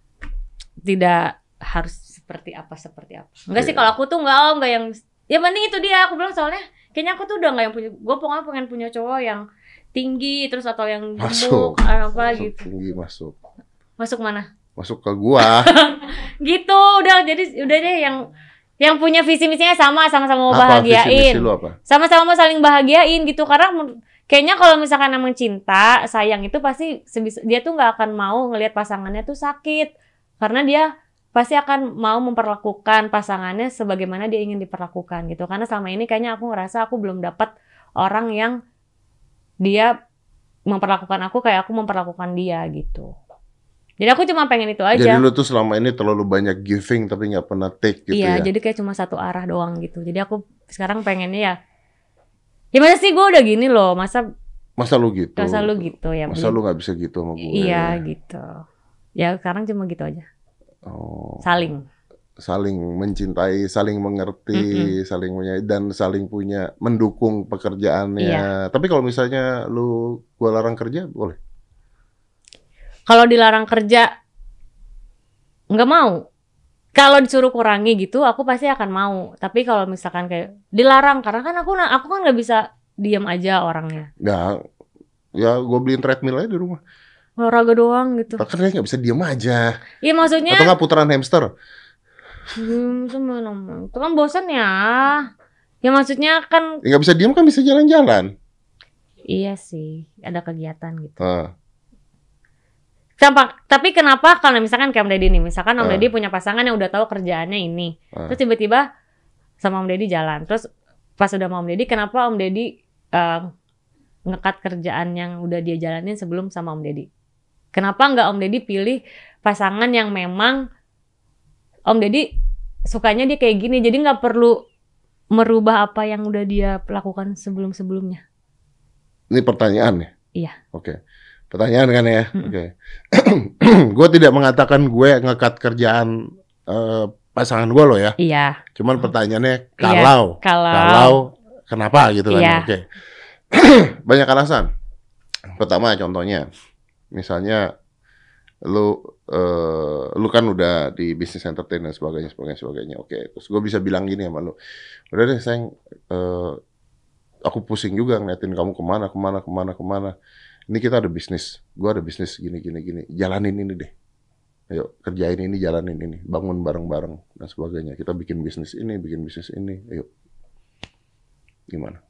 tidak harus seperti apa seperti apa. Enggak sih, Iya. kalau aku tuh enggak, oh, enggak yang ya mending itu dia aku bilang, soalnya kayaknya aku tuh udah enggak yang punya, gue pokoknya pengen punya cowok yang tinggi terus atau yang Masuk. gemuk apa Masuk gitu. tinggi masuk. Masuk mana? Masuk ke gua. Gitu, udah jadi udah deh yang yang punya visi misinya sama, sama-sama mau Apa visi bahagiain. misi lu apa? Sama-sama mau saling bahagiain gitu, karena men- kayaknya kalau misalkan emang cinta, sayang itu pasti sebisa, dia tuh nggak akan mau ngelihat pasangannya tuh sakit, karena dia pasti akan mau memperlakukan pasangannya sebagaimana dia ingin diperlakukan gitu. Karena selama ini kayaknya aku ngerasa aku belum dapat orang yang dia memperlakukan aku kayak aku memperlakukan dia gitu. Jadi aku cuma pengen itu aja. Jadi lu tuh selama ini terlalu banyak giving tapi nggak pernah take gitu Iya, ya? jadi kayak cuma satu arah doang gitu. Jadi aku sekarang pengennya ya, ya masa sih gue udah gini loh, masa Masa lu gitu? masa lu gitu ya? Masa lu nggak bisa gitu sama gue? Iya gitu. Ya sekarang cuma gitu aja. Oh. Saling. Saling mencintai, saling mengerti, saling punya dan saling punya mendukung pekerjaannya. Iya. Tapi kalau misalnya lu gua larang kerja boleh? Kalau dilarang kerja nggak mau. Kalau disuruh kurangi gitu, aku pasti akan mau. Tapi kalau misalkan kayak dilarang, karena kan aku aku kan nggak bisa diam aja orangnya. Ya, ya gua beliin treadmill aja di rumah. Olahraga doang gitu. Kan dia nggak bisa diam aja. Iya maksudnya. Atau nggak putaran hamster? Hmm, itu kan bosan ya. Ya maksudnya kan. Ya, nggak bisa diam kan bisa jalan-jalan. Iya sih, ada kegiatan gitu. Ah. Tampak, tapi kenapa kalau misalkan kayak Om Deddy nih, misalkan Om Ah. Deddy punya pasangan yang udah tahu kerjaannya ini, Ah. terus tiba-tiba sama Om Deddy jalan, terus pas udah sama Om Deddy, kenapa Om Deddy uh, ngekat kerjaan yang udah dia jalanin sebelum sama Om Deddy? Kenapa nggak Om Deddy pilih pasangan yang memang Om Deddy sukanya dia kayak gini, jadi nggak perlu merubah apa yang udah dia lakukan sebelum-sebelumnya? Ini pertanyaan ya? Iya. Oke. Pertanyaan kan ya? Mm-mm. Oke. Gue tidak mengatakan gue ngekat kerjaan eh, pasangan gue loh ya. Iya. Cuman pertanyaannya Iya, kalau, kalau- kalau kenapa gitu kan? Iya. Oke. Banyak alasan. Pertama contohnya, misalnya lu eh, lu kan udah di bisnis entertain dan sebagainya, sebagainya, sebagainya. Oke. Terus gue bisa bilang gini sama lu, udah deh sayang, eh, aku pusing juga ngeliatin kamu kemana, kemana, kemana, kemana. Ini kita ada bisnis, gue ada bisnis gini, gini, gini. Jalanin ini deh. Ayo kerjain ini, jalanin ini, bangun bareng-bareng dan sebagainya. Kita bikin bisnis ini, bikin bisnis ini. Ayo, gimana?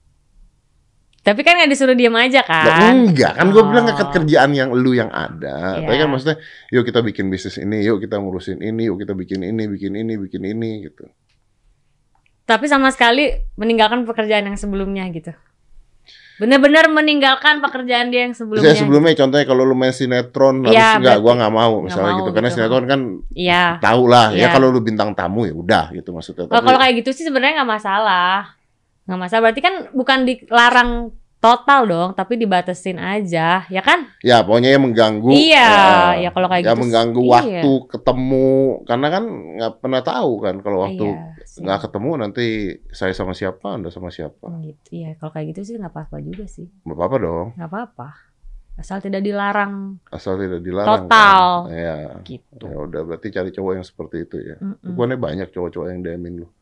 Tapi kan nggak disuruh diam aja kan? Nah, enggak, kan gue bilang Oh. ngekat kerjaan yang lu yang ada. Iya. Tapi kan maksudnya, yuk kita bikin bisnis ini, yuk kita ngurusin ini, yuk kita bikin ini, bikin ini, bikin ini, gitu. Tapi sama sekali meninggalkan pekerjaan yang sebelumnya gitu. Bener-bener meninggalkan pekerjaan dia yang sebelumnya. Saya sebelumnya contohnya kalau lu main sinetron harus Iya, enggak, berarti gua nggak mau nggak misalnya mau gitu. Karena gitu. sinetron kan Iya. tahu lah ya Iya. kalau lu bintang tamu ya udah gitu maksudnya. Oh, Tapi kalau kayak gitu sih sebenarnya nggak masalah. Nggak masalah. Berarti kan bukan dilarang total dong, tapi dibatasin aja, ya kan? Ya pokoknya yang mengganggu. Iya, ya kalau kayak yang gitu. mengganggu iya. waktu ketemu, karena kan nggak pernah tahu kan kalau waktu Iya, sih. nggak ketemu nanti saya sama siapa, Anda sama siapa. Gitu. Iya, kalau kayak gitu sih nggak apa-apa juga sih, Nggak apa-apa dong, nggak apa-apa, asal tidak dilarang asal tidak dilarang. total. Kan? Ya. Gitu. Ya udah berarti cari cowok yang seperti itu ya. Mm-mm. Bukannya banyak cowok-cowok yang D M-in lu.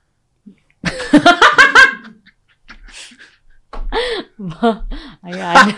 Ayo ada,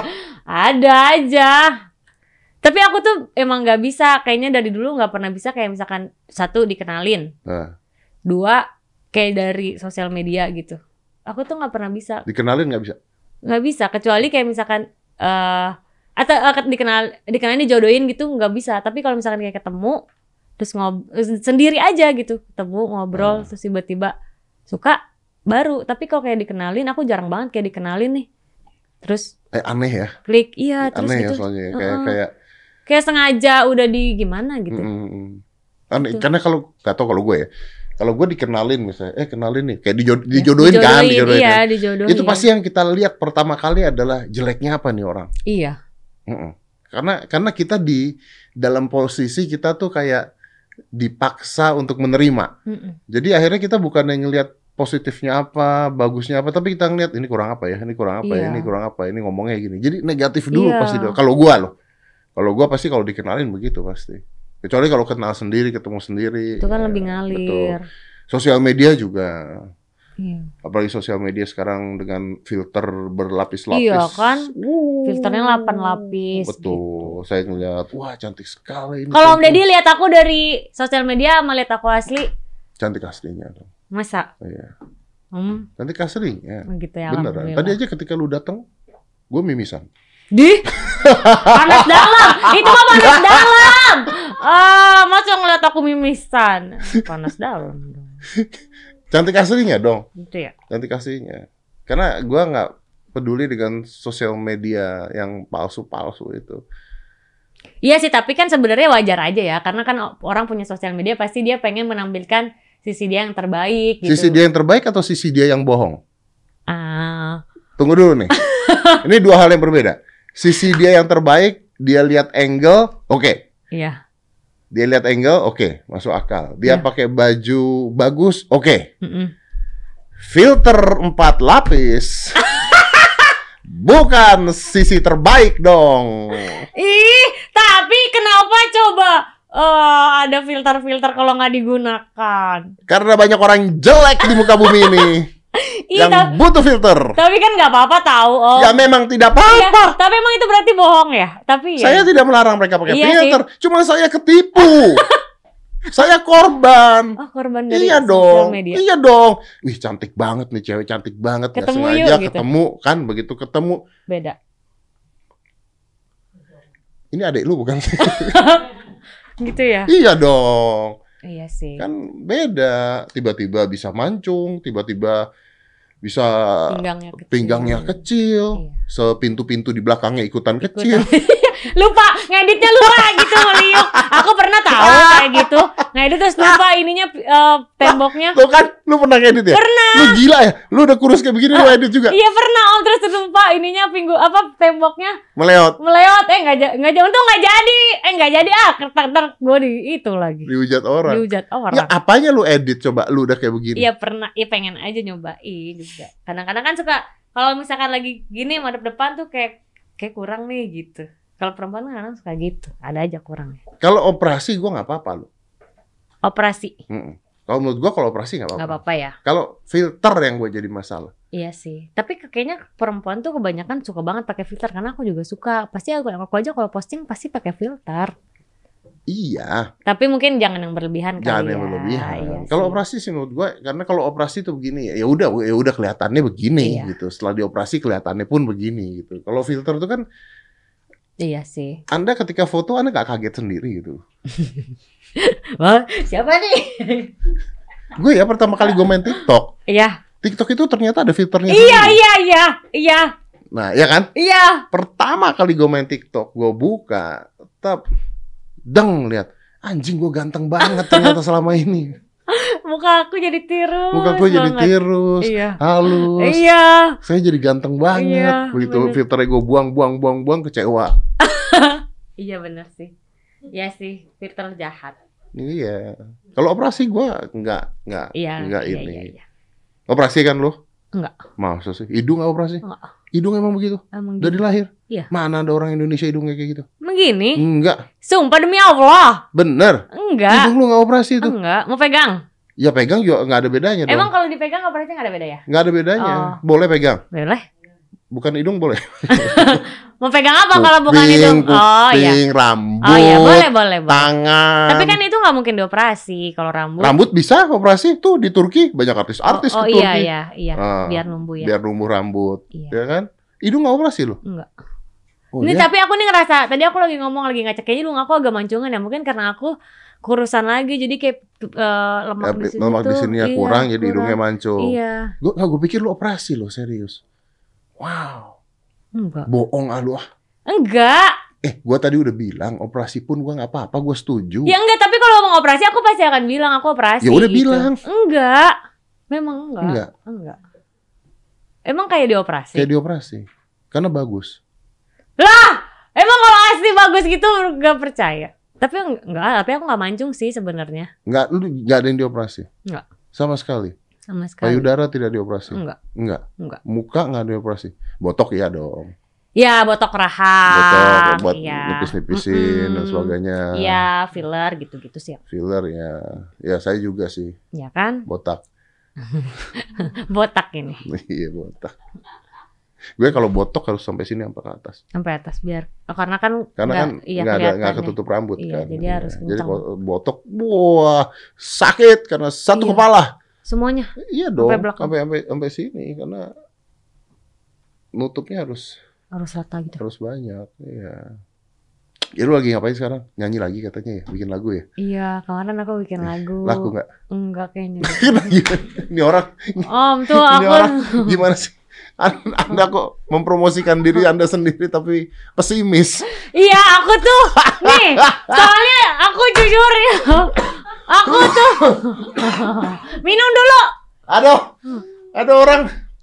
ada aja. Tapi aku tuh emang nggak bisa, kayaknya dari dulu nggak pernah bisa kayak misalkan satu dikenalin, Nah, dua kayak dari sosial media gitu. Aku tuh nggak pernah bisa, dikenalin nggak bisa. nggak bisa kecuali kayak misalkan eh atau uh, dikenal dikenalin dijodohin gitu nggak bisa. Tapi kalau misalkan kayak ketemu terus ngob sendiri aja gitu, ketemu ngobrol Hmm. terus tiba-tiba suka baru. Tapi kalau kayak dikenalin aku jarang banget kayak dikenalin nih. Terus Eh aneh ya, klik iya terus aneh ya gitu. soalnya kayak Heeh. kayak. Kayak sengaja udah di gimana gitu. Mm, mm, mm. Aneh, Gitu. karena kalau nggak tahu kalau gue ya, kalau gue dikenalin misalnya, eh kenalin nih, kayak dijod- Ya, dijodohin, kan, dijodohin iya, kan. dijodohin. Itu pasti yang kita lihat pertama kali adalah jeleknya apa nih orang. Iya. Mm-mm. Karena karena kita di dalam posisi kita tuh kayak dipaksa untuk menerima. Mm-mm. Jadi akhirnya kita bukan yang ngelihat positifnya apa, bagusnya apa, tapi kita ngeliat ini kurang apa ya, ini kurang apa ya, Iya. ini kurang apa, ini ngomongnya gini. Jadi negatif dulu Iya. pasti dulu. Kalau gua loh, kalau gua pasti kalau dikenalin begitu pasti. Kecuali kalau kenal sendiri, ketemu sendiri. Itu kan ya, lebih betul. ngalir. Sosial media juga, Iya. apalagi sosial media sekarang dengan filter berlapis-lapis. Iya kan? Wuh. Filternya delapan lapis. Betul. gitu. Saya ngeliat, wah cantik sekali ini. Kalau Om cantik. Deddy lihat aku dari sosial media sama lihat aku asli, Cantik aslinya. dong. masa? Iya. Hmm, Cantik aslinya. gitu ya. Beneran. alhamdulillah. Tadi aja ketika lu datang, gue mimisan. Di panas dalam, itu mah panas dalam. Ah, masa ngeliat aku mimisan? Panas dalam dong. Cantik aslinya dong. Gitu ya. Cantik aslinya. Karena gue nggak peduli dengan sosial media yang palsu-palsu itu. Iya sih, tapi kan sebenarnya wajar aja ya, karena kan orang punya sosial media pasti dia pengen menampilkan sisi dia yang terbaik gitu. Sisi dia yang terbaik atau sisi dia yang bohong? Ah, Tunggu dulu nih. Ini dua hal yang berbeda. Sisi dia yang terbaik, dia lihat angle, oke. iya. Dia lihat angle, oke, masuk akal. Dia Iya. pakai baju bagus, oke. Mm-mm. Filter empat lapis. Bukan sisi terbaik dong. Ih, tapi kenapa coba eh, ada filter-filter kalau nggak digunakan? Karena banyak orang jelek di muka bumi ini Iya, yang tapi, butuh filter. tapi kan nggak apa-apa tahu. Oh. Ya memang tidak Iya, apa-apa. tapi emang itu berarti bohong ya? Tapi ya. Saya tidak melarang mereka pakai Iya filter, cuma saya ketipu. Saya korban. Oh, korban dari Iya sosial dong, media. iya dong. Wih cantik banget nih cewek, cantik banget. Nggak Ketemu sengaja yuk, gitu. ketemu kan, begitu ketemu. Beda. Ini adik lu bukan sih? Gitu ya. Iya dong. Iya sih. Kan beda. Tiba-tiba bisa mancung, tiba-tiba bisa Pinggangnya kecil. pinggangnya kecil. Iya. Sepintu-pintu di belakangnya ikutan Ikutan. kecil. Lupa, ngeditnya lupa gitu ngeliuk. Aku pernah tahu kayak gitu. Ngedit terus lupa ininya eh, temboknya. Tuh kan, lu pernah ngedit ya? Pernah. Lu gila ya? Lu udah kurus kayak begini lu edit juga? Iya pernah Om, terus lupa ininya pinggul apa temboknya Meleot, melewat. Eh nggak ja- nggak ja- untung nggak jadi. Eh nggak jadi ah, kertas gue di itu lagi. dihujat orang. Dihujat Ya orang. apanya lu edit coba? Lu udah kayak begini. Iya pernah, iya pengen aja nyobain juga. Kadang-kadang kan suka kalau misalkan lagi gini madep depan tuh kayak kayak kurang nih gitu. Kalau perempuan kan kadang suka gitu, ada aja kurangnya. Kalau operasi gua nggak apa-apa lu. Operasi Mm-mm. Kalau menurut gua kalau operasi nggak nggak apa-apa. apa-apa ya. Kalau filter yang gue jadi masalah. Iya sih. Tapi ke- kayaknya perempuan tuh kebanyakan suka banget pakai filter karena aku juga suka. Pasti aku, aku aja kalau posting pasti pakai filter. Iya, Tapi mungkin jangan yang berlebihan kali jangan ya. yang berlebihan. Iya Kalau sih. operasi sih menurut gua, karena kalau operasi tuh begini ya, ya udah, ya udah kelihatannya begini Iya. gitu. Setelah dioperasi kelihatannya pun begini gitu. Kalau filter tuh kan, Iya sih. Anda ketika foto Anda nggak kaget sendiri gitu. Wah, siapa nih? Gue ya pertama kali gue main TikTok, Iya. TikTok itu ternyata ada filternya Iya, sendiri. iya, iya. Iya. Nah, ya kan? Iya. Pertama kali gue main TikTok, gue buka, tetap deng lihat, anjing gue ganteng banget ternyata selama ini. Muka aku jadi tirus. Muka gue jadi banget. tirus, Iya. halus. Iya. Saya jadi ganteng banget. Iya, Begitu bener. filternya gue buang, buang, buang, buang, kecewa. Iya bener sih. Iya sih, filter jahat. Iya. Kalau operasi gue nggak, nggak, Iya. nggak iya, ini. Iya, iya. Operasi kan lo? Enggak. Masa sih? Hidung nggak operasi? Enggak. Hidung emang begitu? Emang Dari gitu. lahir? Iya. Mana ada orang Indonesia hidungnya kayak gitu? Emang gini? Enggak. Sumpah demi Allah. Bener. Enggak. Hidung lu nggak operasi itu? Enggak. Mau pegang? Ya pegang juga nggak ada bedanya dong. Emang kalau dipegang operasinya nggak ada beda ya? Nggak ada bedanya. Oh. Boleh pegang. Boleh. Bukan hidung boleh. Mau pegang apa kalau bukan itu? Kuping, Oh iya. kuping, rambut, Oh iya, boleh, boleh, boleh. tangan. Tapi kan itu nggak mungkin dioperasi kalau rambut. Rambut bisa operasi tuh di Turki banyak artis-artis oh, oh ke Turki. iya iya iya. Ah, Biar numbuh ya. Biar numbuh rambut, Iya. ya kan? Hidung nggak operasi loh. Enggak. Oh, Ini iya? tapi aku nih ngerasa tadi aku lagi ngomong lagi ngecek kayaknya dulu aku agak mancungan ya mungkin karena aku kurusan lagi jadi kayak eh, lemak Ya, di sini lemak di tuh, sininya iya, kurang jadi kurang. hidungnya mancung. Iya. Gue nggak, gue pikir lu operasi loh serius. Wow, Enggak. bohong ah lu ah. Enggak. Eh, gue tadi udah bilang operasi pun gue nggak apa-apa, gue setuju. Ya enggak, tapi kalau mau operasi aku pasti akan bilang aku operasi. Ya udah gitu. bilang. Enggak. Memang enggak. Enggak. Enggak. Emang kayak dioperasi? Kayak dioperasi, karena bagus. Lah, emang kalau asli bagus gitu enggak percaya. Tapi enggak, tapi aku enggak mancung sih sebenarnya. Nggak, lu nggak ada yang dioperasi. Enggak. Sama sekali. Sama sekali. Payudara tidak dioperasi. Enggak. Enggak. Enggak. Muka nggak dioperasi. Botok iya dong. Ya, botok rahang. Botok buat iya. nipis-nipisin dan Mm-mm. sebagainya. Iya, filler gitu-gitu sih. Filler ya. Ya saya juga sih Ya kan? botak. Botak ini Iya botak. Gue kalau botok harus sampai sini sampai ke atas. sampai atas biar oh, karena kan Karena nggak- kan iya, nggak ada kelihatan nggak ya. ketutup rambut Iya, kan. jadi harus Jadi kencang. kalau botok, wah sakit karena satu Iya. kepala. Semuanya Iya dong. Sampai belakang. Sampai sampai sampai sini karena nutupnya harus harus rata gitu. harus banyak. Iya. Ya lu lagi ngapain sekarang? Nyanyi lagi katanya ya, bikin lagu ya? Iya, kemarin aku bikin lagu. Laku nggak? Enggak kayaknya. Ini orang, Om tuh ini aku orang gimana sih? Anda, anda kok mempromosikan diri Anda sendiri tapi pesimis? Iya, aku tuh nih, soalnya aku jujur ya. Aku tuh minum dulu. Aduh, ada orang.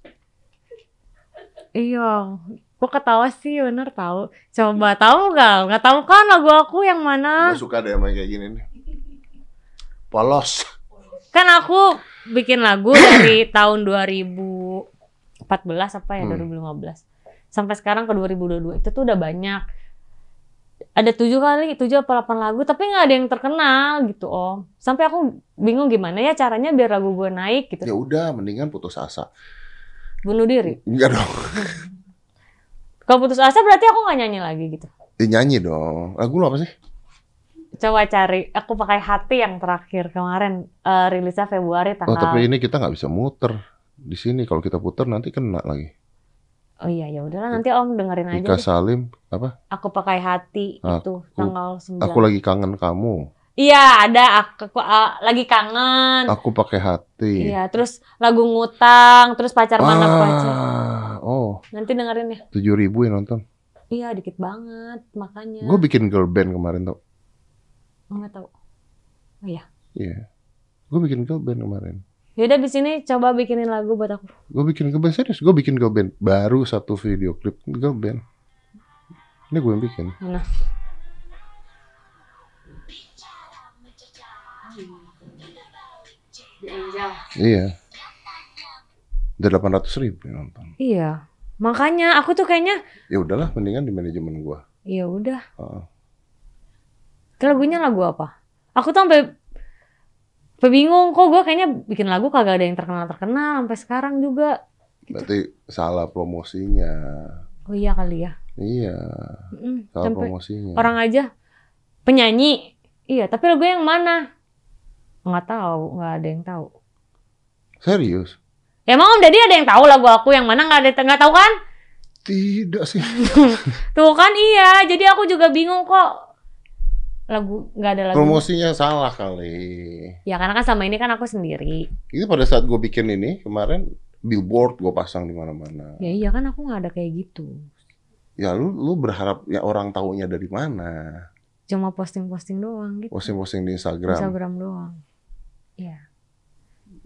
Iya, kok ketawa sih bener tahu. Coba tahu nggak? Nggak tahu kan lagu aku yang mana? Gue suka deh main kayak gini nih. Polos. Kan aku bikin lagu dari tahun dua ribu empat belas apa ya, Hmm. dua ribu lima belas. Sampai sekarang ke dua ribu dua puluh dua. Itu tuh udah banyak. Ada tujuh kali, tujuh apa delapan lagu, tapi nggak ada yang terkenal gitu Om. Sampai aku bingung gimana ya caranya biar lagu gue naik gitu. Ya udah, mendingan putus asa. Bunuh diri. Enggak dong. Kalau putus asa berarti aku nggak nyanyi lagi gitu. Ya, nyanyi dong. Lagu lu apa sih? Coba cari, aku pakai hati yang terakhir kemarin eh, rilisnya Februari Oh, tanggal. tapi ini kita nggak bisa muter di sini. Kalau kita puter nanti kena lagi. Oh iya ya udahlah nanti Om dengerin aja. Ika deh. Salim apa? Aku pakai hati itu tanggal sembilan. Aku lagi kangen kamu. Iya ada aku, aku, uh, lagi kangen. Aku pakai hati. Iya terus lagu ngutang, terus pacar mana pacar. Ah, oh, Nanti dengerin ya. tujuh ribu yang nonton. Iya dikit banget makanya. Gue bikin girl band kemarin tau. Nggak tahu. Oh iya. Iya. Gue bikin girl band kemarin. Yaudah di sini coba bikinin lagu buat aku. Gue bikin girl band serius. Gue bikin girl band. Baru satu video klip girl band. Ini gue yang bikin. Mana? Iya. Udah delapan ratus ribu yang nonton. Iya. Makanya aku tuh kayaknya Ya udahlah, mendingan di manajemen gue. ya udah. Uh, Itu lagunya lagu apa? Aku tuh sampai sampai bingung kok gue kayaknya bikin lagu kagak ada yang terkenal-terkenal sampai sekarang juga. berarti salah promosinya. Oh iya kali ya. Iya. Mm, Salah sampai promosinya. orang aja penyanyi. Iya, tapi lagu yang mana? Nggak tahu, nggak ada yang tahu. Serius? Ya emang Om Deddy ada yang tahu lagu aku yang mana nggak ada nggak tahu kan? Tidak sih. Tuh kan iya, jadi aku juga bingung kok lagu nggak ada lagu. Promosinya salah kali. Ya karena kan sama ini kan aku sendiri. Itu pada saat gue bikin ini kemarin billboard gue pasang di mana-mana. Ya iya kan aku nggak ada kayak gitu. Ya lu lu berharap ya orang taunya dari mana? Cuma posting-posting doang gitu. Posting-posting di Instagram. Instagram doang. Iya.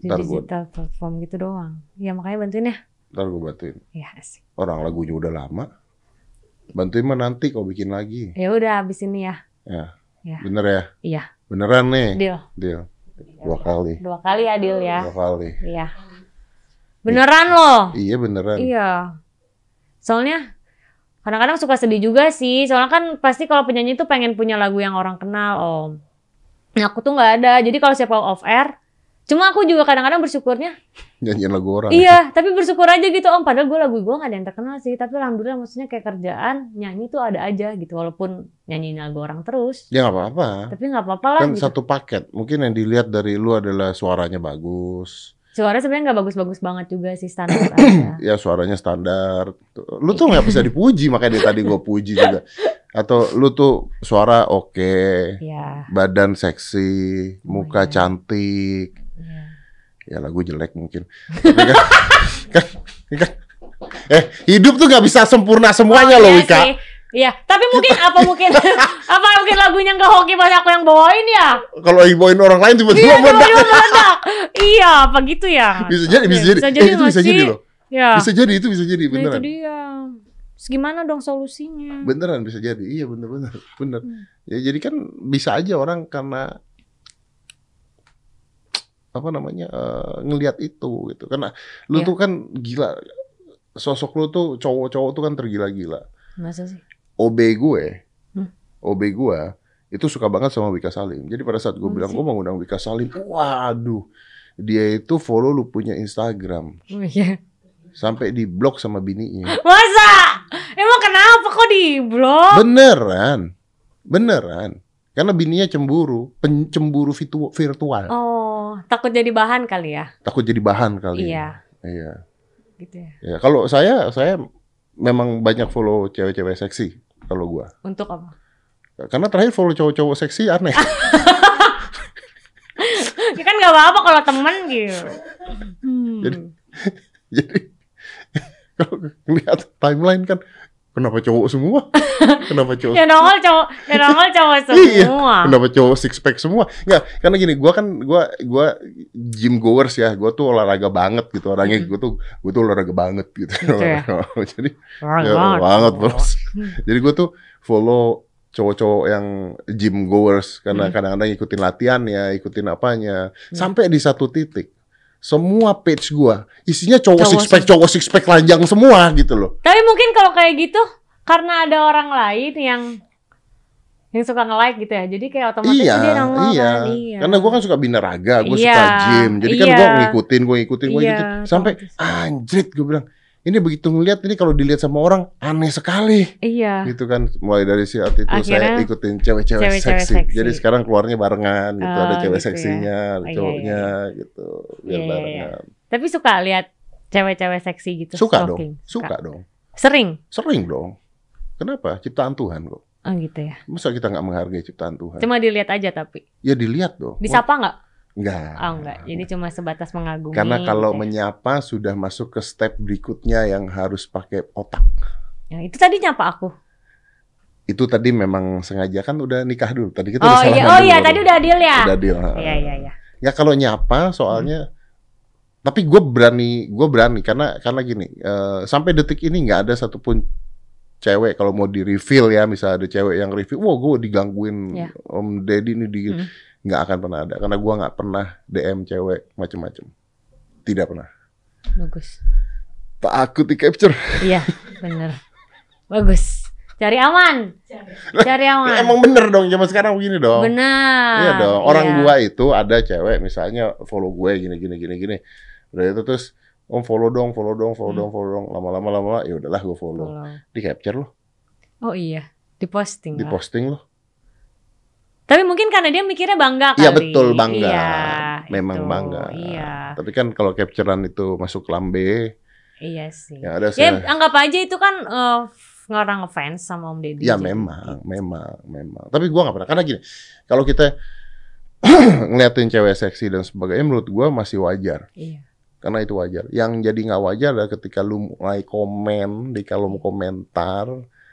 Di Ntar gua- digital platform gitu doang. Ya makanya bantuin ya. Ntar gue bantuin. Ya asik. Orang lagunya udah lama. Bantuin mah nanti kau bikin lagi. Ya udah abis ini ya. Ya. Ya. Bener ya? Iya. Beneran nih. Deal. Deal. Dua kali. Dua kali adil ya. Dua kali. Iya. Beneran loh. Iya beneran. Iya. Soalnya kadang-kadang suka sedih juga sih. Soalnya kan pasti kalau penyanyi tuh pengen punya lagu yang orang kenal, Om. Nah, aku tuh nggak ada. Jadi kalau siapa off air, cuma aku juga kadang-kadang bersyukurnya. Nyanyiin lagu orang. Iya, tapi bersyukur aja gitu, Om. Padahal gue lagu gue nggak ada yang terkenal sih. Tapi alhamdulillah maksudnya kayak kerjaan nyanyi tuh ada aja gitu. Walaupun nyanyiin lagu orang terus. Ya nggak apa-apa. Tapi nggak apa-apa lah. Kan Gitu. satu paket. Mungkin yang dilihat dari lu adalah suaranya bagus. Suaranya sebenarnya nggak bagus-bagus banget juga sih, standar aja. Ya suaranya standar. Lu tuh nggak bisa dipuji, makanya dari tadi gue puji juga. Atau lu tuh suara oke, Iya. badan seksi, muka iya. cantik. Iya. Ya lagu jelek mungkin. Tapi kan, kan, kan, eh hidup tuh nggak bisa sempurna semuanya Oh, loh iya Wika. sih. Iya, tapi mungkin apa mungkin apa mungkin lagunya nggak hoki pas aku yang bawain ya? Kalau ibuin orang lain tiba-tiba Iya, meledak. tiba-tiba meledak. Iya, apa gitu ya? Bisa jadi, bisa Oke, jadi. Bisa Eh, jadi itu nggak bisa sih? jadi loh. Ya. Bisa jadi, itu bisa jadi Nah, itu beneran. dia. Terus gimana dong solusinya? Beneran bisa jadi. Iya bener-bener. Bener. Hmm. Ya jadi kan bisa aja orang karena apa namanya eh, ngelihat itu gitu. Karena lu Iya. tuh kan gila. Sosok lu tuh cowok-cowok tuh kan tergila-gila. Masa sih? O B gue, Hmm. O B gue itu suka banget sama Wika Salim. Jadi pada saat gue Oh, bilang sih. gue mau ngundang Wika Salim, waduh, dia itu follow lu punya Instagram Oh, iya. sampai di blok sama bininya. Masa? Emang kenapa kok di blok? Beneran, beneran. Karena bininya cemburu, pencemburu vitu- virtual. Oh, takut jadi bahan kali ya? Takut jadi bahan kali. Iya, Iya. gitu ya. Ya, kalau saya, saya memang banyak follow cewek-cewek seksi kalau gua. Untuk apa? Karena terakhir follow cowok-cowok seksi aneh. Ya kan nggak apa-apa kalau temen gitu. Hmm. Jadi, Jadi kalau lihat timeline kan, kenapa cowok semua? Kenapa cowok? Ya nongol cowok, ya nongol cowok Iya, semua. kenapa cowok six pack semua? Enggak, karena gini, gua kan gua gua gym goers ya, gua tuh olahraga banget gitu orangnya, gua tuh gua tuh olahraga banget gitu. Gitu ya? Jadi Orang ya, banget. banget bos. Hmm. Jadi gua tuh follow cowok-cowok yang gym goers karena Hmm. kadang-kadang ikutin latihannya, ikutin apanya, Hmm. sampai di satu titik semua page gua isinya cowok, Cowok six pack, six- cowok six pack lanjang semua gitu loh. Tapi mungkin kalau kayak gitu karena ada orang lain yang yang suka nge-like gitu ya. Jadi kayak otomatis Iya, dia nongol iya. kan. Iya. Karena gue kan suka binaraga, gue Iya, suka gym. Jadi kan iya. gue ngikutin, gue ngikutin, gue Iya, ngikutin. Sampai otomatis. anjrit gue bilang, ini begitu ngeliat, ini kalau dilihat sama orang aneh sekali. Iya. Gitu kan, mulai dari saat itu saya Akhirnya, ikutin cewek-cewek cewek-cewek seksi. seksi. Jadi sekarang keluarnya barengan gitu, Oh, ada cewek gitu ya. seksinya, ada Oh, iya, cowoknya gitu, biar Iya, iya, barengan. Tapi suka lihat cewek-cewek seksi gitu. Suka stalking. dong, suka dong. Sering. Sering dong. Kenapa? Ciptaan Tuhan kok. Oh gitu ya. Masa kita nggak menghargai ciptaan Tuhan? Cuma dilihat aja tapi. Ya dilihat dong. Disapa nggak? Enggak. Oh enggak. Jadi cuma sebatas mengagumi. Karena kalau gitu ya. menyapa sudah masuk ke step berikutnya yang harus pakai otak. Ya, itu tadi nyapa aku. Itu tadi memang sengaja kan udah nikah dulu. Tadi kita Oh udah iya, salaman oh dulu iya baru. tadi udah deal ya. Udah deal. ha. Iya iya iya. Ya kalau nyapa soalnya, tapi gue berani, gue berani karena karena gini, eh, sampai detik ini nggak ada satupun cewek kalau mau di reveal ya, misalnya ada cewek yang review, wah gue digangguin Ya. Om Deddy ini di, Hmm. nggak akan pernah ada, karena gue nggak pernah D M cewek macem-macem, tidak pernah. Bagus. Takut di capture. Iya, bener. Bagus. Cari aman. Cari aman. Ya, emang bener dong, zaman sekarang begini dong. Benar. Iya dong. Orang Iya. gua itu ada cewek misalnya follow gue gini gini gini gini. Udah itu terus om follow dong, follow dong, follow Hmm. dong, follow dong. Lama-lama lama ya udahlah gue follow. Follow. Di capture loh, Oh iya, diposting. di lah. posting loh. Tapi mungkin karena dia mikirnya bangga kali. Iya betul bangga. Iya, Memang itu. bangga. Iya. Tapi kan kalau capturean itu masuk lambe, Iya sih. ya ada Ya saya. anggap aja itu kan eh, orang ngefans sama Om Deddy. Ya jadi. memang, memang, memang. Tapi gua nggak pernah. Karena gini, kalau kita ngeliatin cewek seksi dan sebagainya, menurut gua masih wajar. Iya. Karena itu wajar. Yang jadi nggak wajar adalah ketika lu mulai komen di kolom komentar,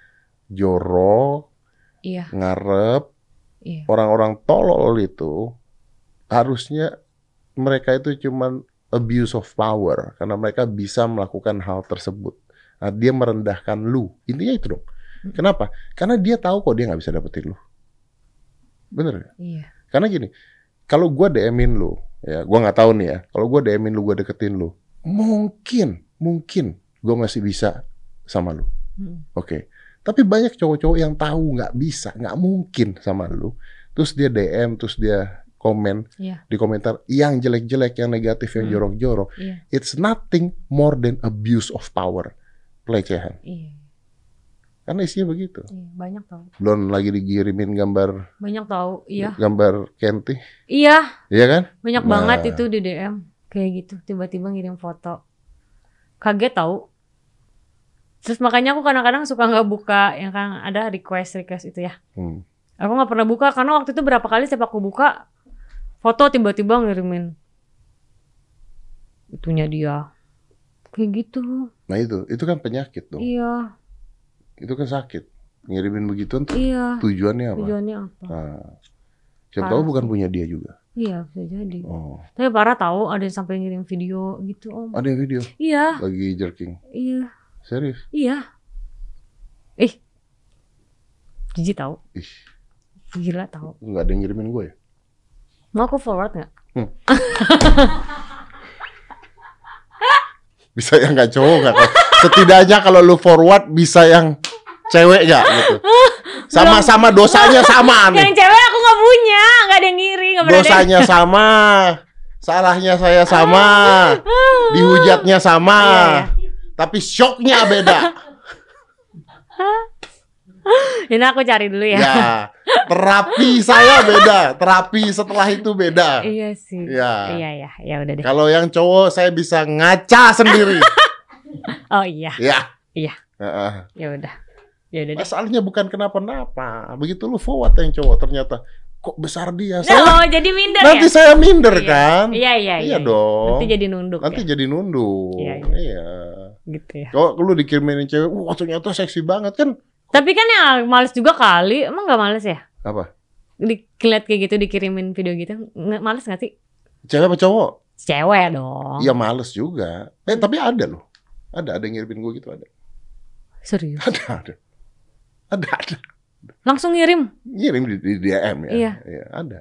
jorok, Iya. ngarep, Iya. orang-orang tolol itu harusnya mereka itu cuman abuse of power karena mereka bisa melakukan hal tersebut. Nah, dia merendahkan lu. Intinya itu dong. Kenapa? Karena dia tahu kok dia nggak bisa dapetin lu. Bener gak? Iya. Karena gini, kalau gue D M-in lu, ya gue nggak tahu nih ya. Kalau gue D M-in lu, gue deketin lu, mungkin, mungkin gue masih bisa sama lu. Hmm. Oke. Okay. Tapi banyak cowok-cowok yang tahu nggak bisa, nggak mungkin sama lu. Terus dia D M, terus dia komen yeah. di komentar yang jelek-jelek, yang negatif, yang hmm. jorok-jorok. Yeah. It's nothing more than abuse of power. Pelecehan. Iya. Karena isinya begitu. Iya, banyak tahu. Belum lagi dikirimin gambar. Banyak tahu, iya. Gambar Kenti. Iya. Iya kan? Banyak nah. banget itu di D M. Kayak gitu, tiba-tiba ngirim foto. Kaget tahu. Terus makanya aku kadang-kadang suka nggak buka yang kan ada request-request itu ya. Hmm. Aku nggak pernah buka karena waktu itu berapa kali setiap aku buka foto tiba-tiba ngirimin itunya dia. Kayak gitu. Nah itu, itu kan penyakit dong. Iya. Itu kan sakit. Ngirimin begituan tuh iya. tujuannya apa? Tujuannya apa? Nah, siapa tahu bukan punya dia juga. Iya, bisa jadi. Oh. Tapi parah tahu ada yang sampai ngirim video gitu, Om. Ada yang video? Iya. Lagi jerking? Iya. Serius? Iya. Ih. Jijik tahu. Ih. Gila tahu. Enggak ada yang ngirimin gue ya? Mau aku forward nggak? Hmm. Bisa yang nggak cowok nggak? Setidaknya kalau lu forward bisa yang cewek nggak gitu? Sama-sama dosanya sama nih. Yang cewek aku nggak punya, nggak ada yang ngiri, nggak pernah. Dosanya sama, salahnya saya sama, dihujatnya sama, iya, iya. Tapi shocknya beda. Ini aku cari dulu ya. Ya, terapi saya beda, terapi setelah itu beda. Iya sih. Ya. Iya ya, ya udah deh. Kalau yang cowok saya bisa ngaca sendiri. Oh iya. Ya. Iya. Uh, ya udah. Ya udah. Masalahnya bukan kenapa-napa. Begitu lu forward yang cowok ternyata kok besar dia. Saya, oh, jadi minder nanti ya? saya minder iya. kan? Iya iya. Iya, iya dong. Nanti jadi nunduk. Nanti ya? jadi nunduk. Iya. iya. iya. Gitu ya. Kalau lu dikirimin cewek, wah ternyata seksi banget kan? Tapi kan ya males juga kali. Emang nggak males ya? Apa? Dilihat kayak gitu, dikirimin video gitu, nggak males nggak sih? Cewek apa cowok? Cewek dong. Iya males juga. Eh tapi ada loh. Ada, ada yang ngirimin gue gitu ada. Serius? Ada, ada. Ada, ada. Langsung ngirim? Ngirim di, di D M ya? Iya. Iya, ada.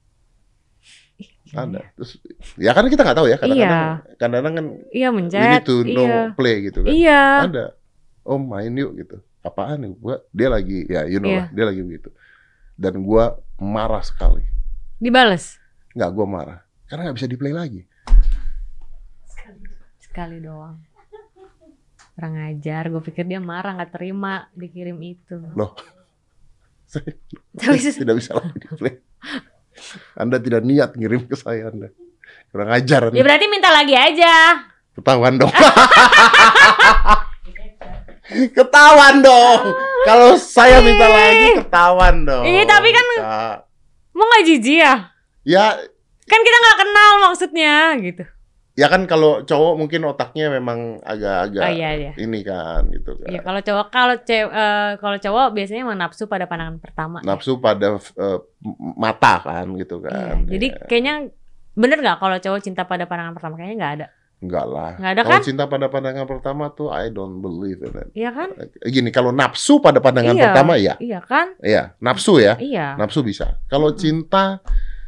Ada. Terus, ya kan kita nggak tahu ya. Kadang-kadang, iya. kadang-kadang kan. Iya mencet. We need to know iya. play gitu kan. Iya. Ada. Oh main yuk gitu. Apaan nih? Gua, dia lagi, ya you know iya. lah. Dia lagi begitu. Dan gua marah sekali. Dibales? Nggak, gua marah. Karena nggak bisa di play lagi. Sekali, sekali doang. Kurang ajar, gue pikir dia marah nggak terima dikirim itu. Loh, saya tidak bisa lagi di play. Anda tidak niat ngirim ke saya, Anda. Kurang ajar. Anda. Ya berarti minta lagi aja. Ketahuan dong. Ketahuan dong. Kalau saya minta lagi ketahuan dong. Iya tapi kan Kak. Mau nggak jijik ya? Ya. Kan kita nggak kenal maksudnya gitu. Ya kan kalau cowok mungkin otaknya memang agak-agak oh, iya, iya. ini kan gitu kan. Iya kalau cowok kalau cewek uh, kalau cowok biasanya emang nafsu pada pandangan pertama. Nafsu ya? pada uh, mata kan gitu kan. Iya, jadi ya. Kayaknya bener nggak kalau cowok cinta pada pandangan pertama? Kayaknya nggak ada. Enggak lah. Nggak ada kalau kan? cinta pada pandangan pertama tuh I don't believe in it. Iya kan? Gini kalau nafsu pada pandangan iya, pertama ya. Iya kan? Iya nafsu ya. Iya. Nafsu bisa. Kalau hmm. cinta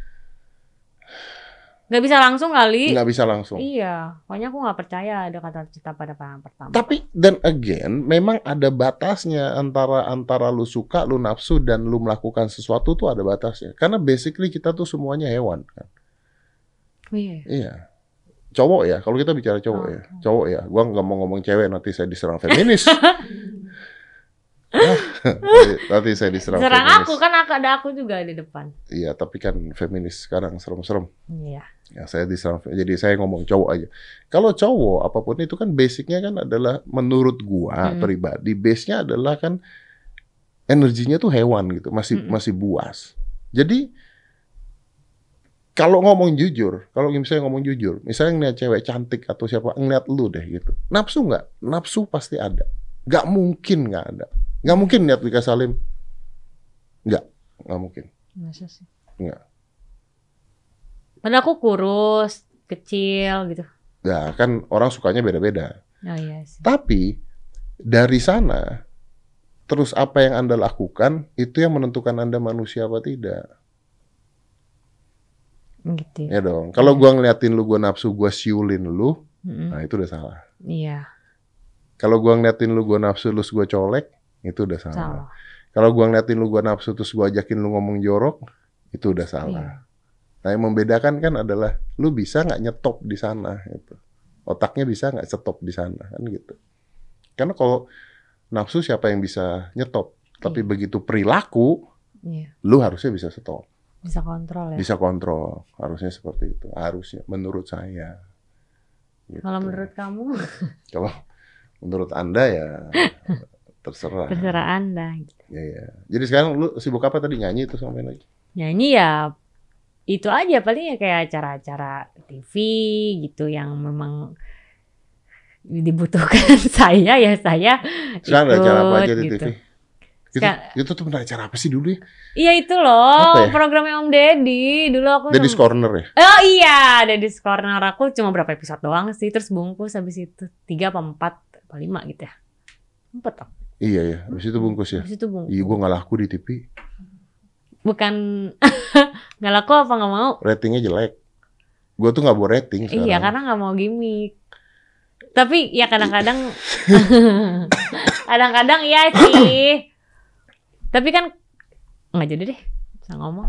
nggak bisa langsung kali. Nggak bisa langsung. Iya, pokoknya aku nggak percaya ada kata cinta pada pandangan pertama. Tapi then again, memang ada batasnya antara antara lu suka, lu nafsu dan lu melakukan sesuatu tuh ada batasnya. Karena basically kita tuh semuanya hewan kan. Iya. Iya. Cowok ya, kalau kita bicara cowok oh. ya, cowok ya. Gua nggak mau ngomong cewek nanti saya diserang feminis. nanti, nanti saya diserang Serang feminis. aku kan ada aku juga di depan. Iya, tapi kan feminis sekarang serem-serem. Iya. Ya saya diserang, jadi saya ngomong cowok aja. Kalau cowok apapun itu kan basicnya kan adalah menurut gua hmm. pribadi, base-nya adalah kan energinya tuh hewan gitu, masih hmm. masih buas. Jadi kalau ngomong jujur, kalau misalnya ngomong jujur, misalnya ngeliat cewek cantik atau siapa, ngeliat lu deh gitu. Nafsu nggak? Nafsu pasti ada. Nggak mungkin nggak ada. Nggak mungkin lihat Wika Salim. Nggak, nggak mungkin. Masa sih? Nggak. Padahal aku kurus, kecil gitu. Nah, kan orang sukanya beda-beda. Oh iya sih. Tapi dari sana, terus apa yang Anda lakukan itu yang menentukan Anda manusia apa tidak. Gitu. Ya dong. Kalau gua ngeliatin lu, gua nafsu, gua siulin lu, Mm-mm. nah itu udah salah. Iya. Kalau gua ngeliatin lu, gua nafsu, lu gua colek, itu udah salah. Salah. Kalau gua ngeliatin lu, gua nafsu, terus gua ajakin lu ngomong jorok, itu udah salah. Iya. Nah, yang membedakan kan adalah lu bisa nggak nyetop di sana, gitu. Otaknya bisa nggak stop di sana, kan gitu. Karena kalau nafsu siapa yang bisa nyetop? Tapi Iya. begitu perilaku, Iya. lu harusnya bisa stop, Bisa kontrol ya. bisa kontrol. Harusnya seperti itu. Harusnya, menurut saya. Gitu. Kalau menurut kamu, Kalau menurut Anda ya terserah. terserah Anda. Gitu. Ya, ya. Jadi sekarang lu sibuk apa tadi, nyanyi itu sampai lagi? Nyanyi ya itu aja paling ya kayak acara-acara T V gitu yang memang dibutuhkan saya ya saya Sekarang ada ikut acara apa aja di gitu. T V? Itu, Ska- itu tuh benar acara apa sih dulu ya? Iya itu loh Apa ya? programnya Om Deddy dulu aku. Daddy's sem- Corner ya? Oh iya Daddy's Corner aku cuma berapa episode doang sih terus bungkus habis itu tiga apa empat apa lima gitu ya empat aku. Iya ya, habis itu bungkus ya. Habis itu bungkus. Iya, gua nggak laku di T V. Bukan nggak laku apa nggak mau? Ratingnya jelek. Gua tuh nggak mau rating sekarang. Iya karena nggak mau gimmick. Tapi ya kadang-kadang, kadang-kadang iya sih. Tapi kan nggak jadi deh, bisa ngomong.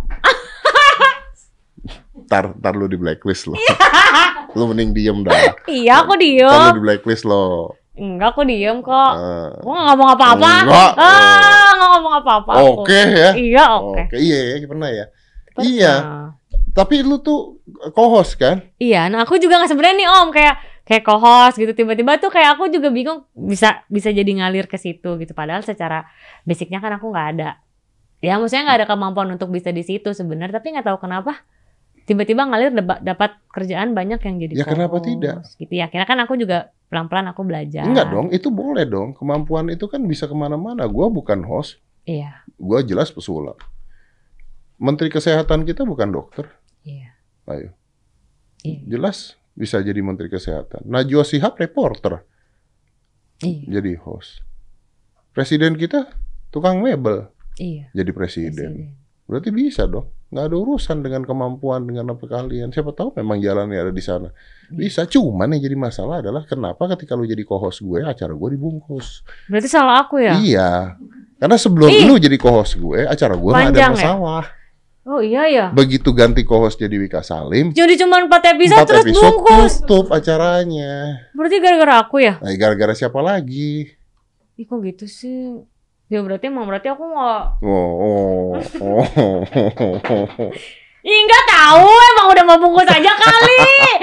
Tar, tar lu di blacklist lo. Lu mending diem dah. Iya aku Tar lu diem. di blacklist lo. Enggak aku diem kok. Eh, Aku nggak ngomong apa-apa. Enggak. Ah nggak ngomong apa-apa. aku. Oke ya. Iya oke. Oke, iya ya, pernah ya. Pernah. Iya. Tapi lu tuh co-host kan? Iya, nah aku juga nggak sebenarnya nih Om kayak kayak co-host gitu tiba-tiba tuh kayak aku juga bingung bisa bisa jadi ngalir ke situ gitu padahal secara basicnya kan aku nggak ada ya maksudnya nggak ada kemampuan untuk bisa di situ sebenarnya tapi nggak tahu kenapa tiba-tiba ngalir deba- dapat kerjaan banyak yang jadi Ya, kenapa co-host, tidak? gitu ya akhirnya kan aku juga pelan-pelan aku belajar Enggak dong, itu boleh dong. Kemampuan itu kan bisa kemana-mana. Gua bukan host, iya gua jelas pesulap. Menteri Kesehatan kita bukan dokter. iya Ayo, iya jelas bisa jadi Menteri Kesehatan. Najwa Shihab reporter, iya jadi host. Presiden kita tukang mebel, iya jadi presiden. presiden. Berarti bisa dong. Nggak ada urusan dengan kemampuan, dengan apa kalian. Siapa tahu memang jalannya ada di sana. Bisa. Cuman yang jadi masalah adalah kenapa ketika lu jadi co-host gue, acara gue dibungkus. Berarti salah aku ya Iya. Karena sebelum Ih. lu jadi co-host gue, acara gue nggak ada Panjang ya? masalah. oh iya ya Begitu ganti co-host jadi Wika Salim, jadi cuma empat episode empat terus episode bungkus tutup acaranya. berarti gara-gara aku ya Nah, gara-gara siapa lagi? Ih kok gitu sih? Ya berarti emang berarti aku nggak. Oh, oh, oh, oh. Ih nggak tahu emang udah mau bungkus aja kali.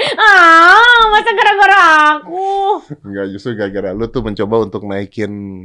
Ah masa gara-gara aku. Enggak, justru gara-gara lu tuh mencoba untuk naikin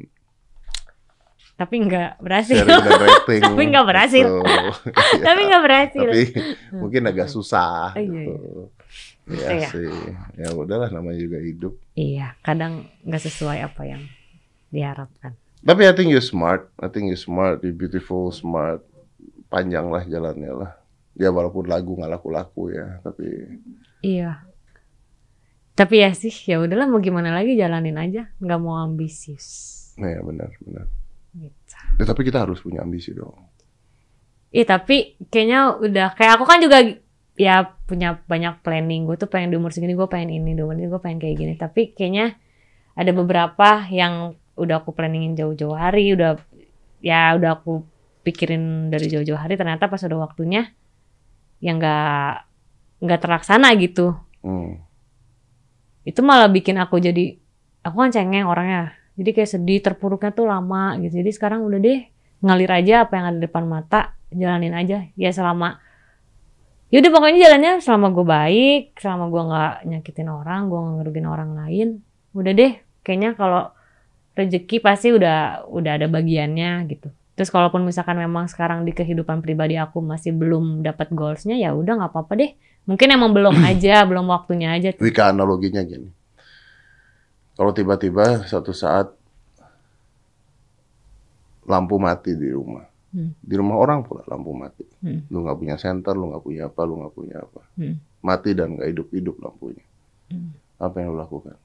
Tapi nggak berhasil. sharing dan rating. Tapi nggak berhasil. Gitu. Iya. Tapi nggak berhasil. Tapi mungkin agak susah. Oh, iya, Gitu. Gitu Ya ya. sih. Ya udahlah, namanya juga hidup. Iya kadang nggak sesuai apa yang diharapkan. Tapi I think you smart. I think you smart, you beautiful, smart. Panjang lah jalannya lah. Ya walaupun lagu nggak laku-laku ya, tapi Iya. Tapi ya sih ya udahlah mau gimana lagi jalanin aja. Nggak mau ambisius. nah ya benar, benar. Gitu. Ya, tapi kita harus punya ambisi dong. Iya tapi kayaknya udah kayak aku kan juga ya punya banyak planning. Gue tuh pengen di umur segini gue pengen ini, di umur ini gue pengen kayak gini. Tapi kayaknya ada beberapa yang udah aku planningin jauh-jauh hari, udah ya udah aku pikirin dari jauh-jauh hari. Ternyata pas udah waktunya yang nggak nggak terlaksana gitu. Hmm. Itu malah bikin aku jadi aku kan cengeng orangnya. Jadi kayak sedih, terpuruknya tuh lama gitu. Jadi sekarang udah deh ngalir aja apa yang ada di depan mata, jalanin aja. Ya selama, yaudah pokoknya jalannya selama gue baik, selama gue nggak nyakitin orang, gue nggak ngerugiin orang lain. Udah deh, kayaknya kalau rezeki pasti udah udah ada bagiannya gitu. Terus kalaupun misalkan memang sekarang di kehidupan pribadi aku masih belum dapat goalsnya, ya udah nggak apa-apa deh. Mungkin emang belum aja, belum waktunya aja. Wika analoginya gini. Kalau tiba-tiba suatu saat lampu mati di rumah, Hmm. Di rumah orang pula lampu mati. Hmm. Lu nggak punya senter, lu nggak punya apa, lu nggak punya apa. Hmm. Mati dan nggak hidup-hidup lampunya. Hmm. Apa yang lu lakukan?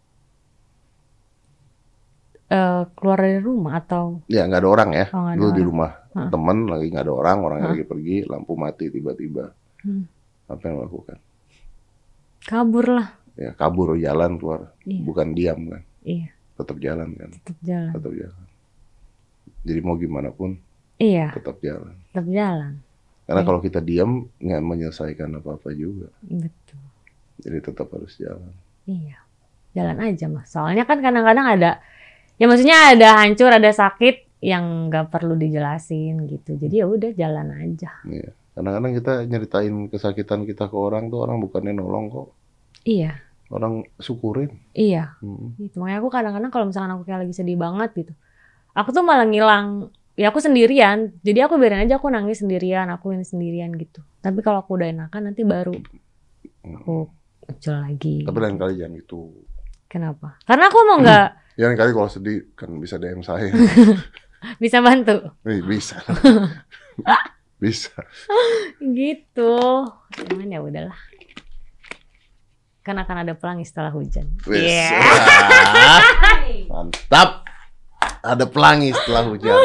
Uh, keluar dari rumah atau? Ya nggak ada orang ya. Oh, nggak ada Lu di orang. rumah Hah. temen lagi nggak ada orang, orangnya Hah. lagi pergi, lampu mati tiba-tiba. Hmm. Apa yang lu lakukan? Kabur lah. Ya kabur, jalan keluar, Iya. bukan diam kan? Iya, Tetap jalan kan? tetap jalan. Tetap jalan. Jadi mau gimana pun Iya, tetap jalan. tetap jalan. Karena Iya. kalau kita diam nggak menyelesaikan apa-apa juga. Betul. Jadi tetap harus jalan. Iya, jalan aja mas. Soalnya kan kadang-kadang ada, ya maksudnya ada hancur, ada sakit yang nggak perlu dijelasin gitu. Jadi ya udah jalan aja. Iya. Kadang-kadang kita nyeritain kesakitan kita ke orang tuh orang bukannya nolong kok. Iya, Orang syukurin. iya. Hmm. Gitu. Makanya aku kadang-kadang kalau misalkan aku kayak lagi sedih banget gitu, aku tuh malah ngilang. Ya aku sendirian. Jadi aku biarin aja aku nangis sendirian, aku ini sendirian gitu. Tapi kalau aku udah enakan nanti baru aku muncul lagi. Tapi lain kali jangan gitu. Kenapa? Karena aku mau nggak Ya lain kali kalau sedih kan bisa D M saya. bisa bantu. Nih, bisa. Bisa. Gitu. Cuman ya udahlah. Kan akan ada pelangi setelah hujan. Wes. Iya. Ah, mantap. Ada pelangi setelah hujan.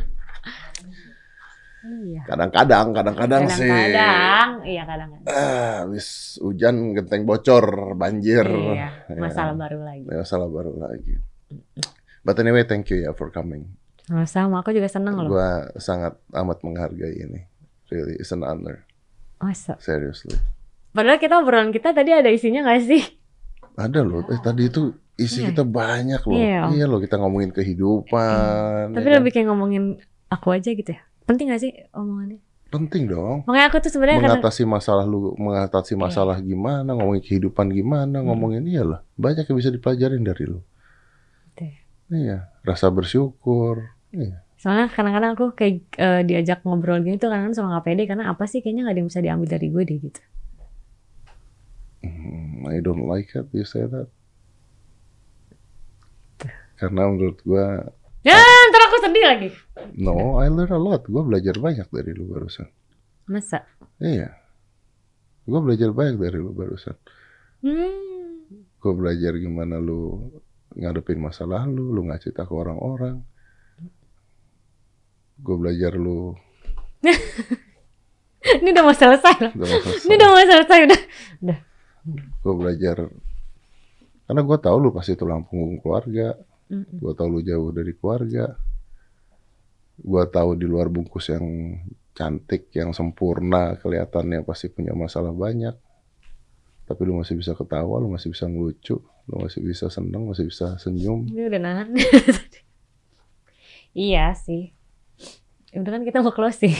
Iya. Kadang-kadang, kadang-kadang sih. Kadang-kadang, iya kadang-kadang. Ah, habis hujan genteng bocor, banjir. Iya, masalah baru lagi. Ya, masalah baru lagi. But anyway, thank you ya for coming. Sama, aku juga seneng loh. Gua sangat amat menghargai ini. Really, it's an honor. Masa? Seriously. Padahal kita obrolan kita tadi ada isinya gak sih? Ada loh. Eh tadi itu isi Iya. kita banyak loh. Iya. Iya loh, kita ngomongin kehidupan. Tapi ya kan? lebih kayak ngomongin aku aja gitu ya. Penting gak sih omongannya? Penting dong. Makanya aku tuh sebenarnya kadang, Mengatasi masalah lu, mengatasi masalah gimana, ngomongin kehidupan gimana, Hmm. ngomongin iyalah. Banyak yang bisa dipelajarin dari lu. Betul. Iya, rasa bersyukur. Iya. soalnya kadang-kadang aku kayak eh, diajak ngobrol gini tuh kadang-kadang suka gak pede karena apa sih kayaknya gak ada yang bisa diambil dari gue deh gitu. Hmm, I don't like it you say that. Karena menurut gua, Ya ntar aku sedih lagi. no, I learn a lot. Gua belajar banyak dari lu barusan. Masa? Iya. Gua belajar banyak dari lu barusan. Hmm. Gua belajar gimana lu ngadepin masalah lu, lu nggak cerita ke orang-orang. Gua belajar lu Ini udah mau selesai loh. udah mau selesai. Ini udah mau selesai udah. Udah. Gua belajar karena gua tahu lu pasti tulang punggung keluarga. Mm-mm. Gua tahu lu jauh dari keluarga. Gua tahu di luar bungkus yang cantik, yang sempurna, kelihatannya pasti punya masalah banyak. Tapi lu masih bisa ketawa, lu masih bisa ngelucu, lu masih bisa seneng, masih bisa senyum. Ini udah nahan. Iya sih. Udah kan kita mau closing.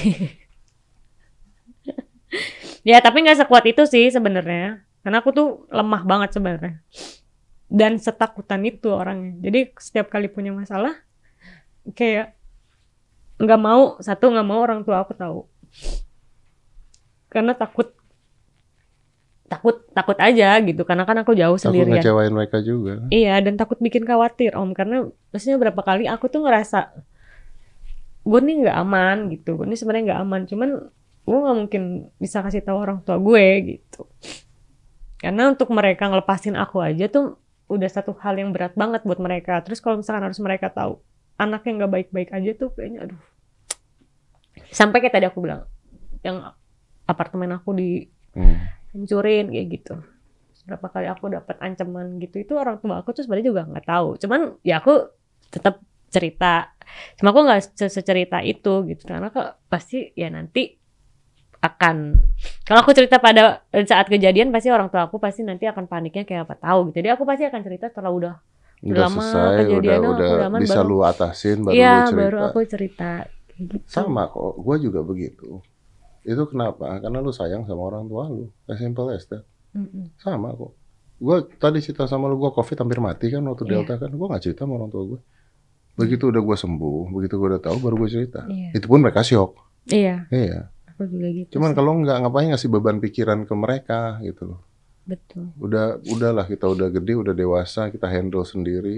Ya tapi nggak sekuat itu sih sebenarnya. Karena aku tuh lemah banget sebenarnya. Dan setakutan itu orangnya. Jadi setiap kali punya masalah, kayak nggak mau, satu nggak mau orang tua aku tahu. Karena takut, takut, takut aja gitu. Karena kan aku jauh Aku sendirian. ngecewain mereka juga. Iya, dan takut bikin khawatir om. Karena maksudnya berapa kali aku tuh ngerasa gue nih nggak aman gitu. Gue nih sebenarnya nggak aman. Cuman gue nggak mungkin bisa kasih tahu orang tua gue gitu. Karena untuk mereka ngelepasin aku aja tuh udah satu hal yang berat banget buat mereka. Terus kalau misalkan harus mereka tahu anak yang nggak baik-baik aja tuh kayaknya aduh. Sampai kayak tadi aku bilang, yang apartemen aku dihancurin kayak gitu. Berapa kali aku dapat ancaman gitu, itu orang tua aku tuh sebenarnya juga nggak tahu. Cuman ya aku tetap cerita. Cuma aku nggak secerita itu gitu, karena kok pasti ya nanti akan, kalau aku cerita pada saat kejadian pasti orang tua aku pasti nanti akan paniknya kayak apa tahu gitu. Jadi aku pasti akan cerita setelah udah Udah lama selesai, udah kejadiannya, udah udah aman, bisa baru- lu atasin, baru Iya, lu cerita. baru aku cerita kayak gitu. Sama kok, gua juga begitu. Itu kenapa? Karena lu sayang sama orang tua lu. As simple as that. Mm-mm. Sama kok. Gua tadi cerita sama lu, gua COVID hampir mati kan waktu Iya. Delta kan. Gua nggak cerita sama orang tua gue. Begitu udah gua sembuh, begitu gua udah tahu, baru gua cerita. Iya. Itu pun mereka syok. Iya, Iya. aku juga gitu. Cuman sih. kalau nggak, ngapain ngasih beban pikiran ke mereka gitu loh. Betul. Udah, udahlah kita udah gede, udah dewasa, kita handle sendiri.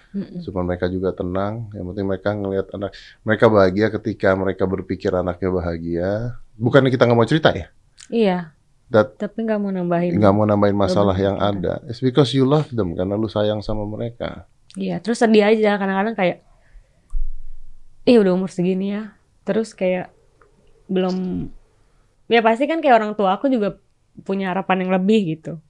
Mm-mm. Supaya mereka juga tenang. Yang penting mereka ngelihat anak mereka bahagia ketika mereka berpikir anaknya bahagia. Bukannya kita nggak mau cerita ya? Iya. That Tapi nggak mau nambahin. nggak mau nambahin masalah beban yang kita. ada. It's because you love them karena lu sayang sama mereka. Iya. Terus sedih aja kadang-kadang kayak, ih udah umur segini ya. Terus kayak belum, ya pasti kan kayak orang tua aku juga punya harapan yang lebih gitu.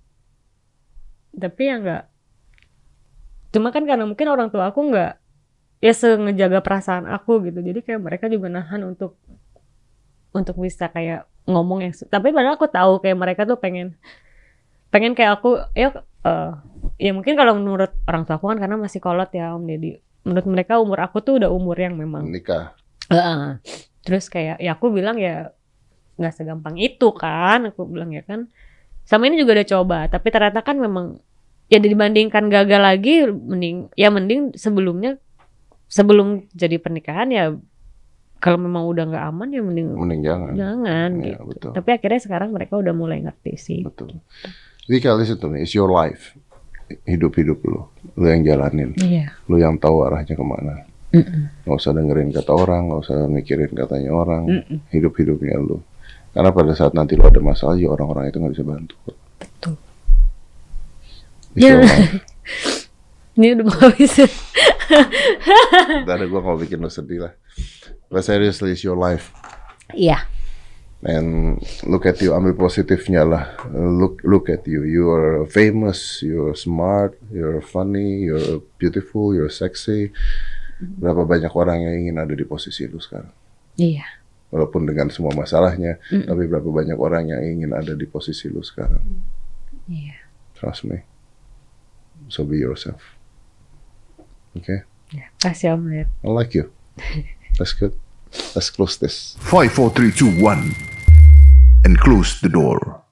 Tapi ya nggak. Cuma kan karena mungkin orang tua aku nggak ya sengejaga perasaan aku gitu. Jadi kayak mereka juga nahan untuk untuk bisa kayak ngomong yang. Tapi padahal aku tahu kayak mereka tuh pengen pengen kayak aku ya uh, ya mungkin kalau menurut orang tua aku kan karena masih kolot ya Om Deddy. Menurut mereka umur aku tuh udah umur yang memang. Nikah. Uh, terus kayak ya aku bilang ya nggak segampang itu kan. Aku bilang ya kan. Sama ini juga udah coba. Tapi ternyata kan memang ya dibandingkan gagal lagi mending ya mending sebelumnya sebelum jadi pernikahan ya kalau memang udah nggak aman ya mending Mending jangan. jangan Ya, gitu. betul. Tapi akhirnya sekarang mereka udah mulai ngerti sih. Betul. Vika, listen to me. It's your life. Hidup-hidup lu. Lu yang jalanin. Iya. Lu yang tahu arahnya kemana. Mm-mm. Gak usah dengerin kata orang, gak usah mikirin katanya orang. Mm-mm. Hidup-hidupnya lu. Karena pada saat nanti lu ada masalah, ya orang-orang itu gak bisa bantu. Betul. It's your Ya. life. Ini udah mau habis. Tadi gue gak mau bikin lu sedih lah. But seriously, it's your life. Iya. And look at you, ambil positifnya lah. Look, look at you. You are famous, you're smart, you're funny, you're beautiful, you're sexy. Berapa banyak orang yang ingin ada di posisi lu sekarang? Iya. Walaupun dengan semua masalahnya, Mm. tapi berapa banyak orang yang ingin ada di posisi lu sekarang? Iya. Trust me. So be yourself. Okay? Ya, kasih Om Lid. I like you. That's good. Let's close this. Five, four, three, two, one, and close the door.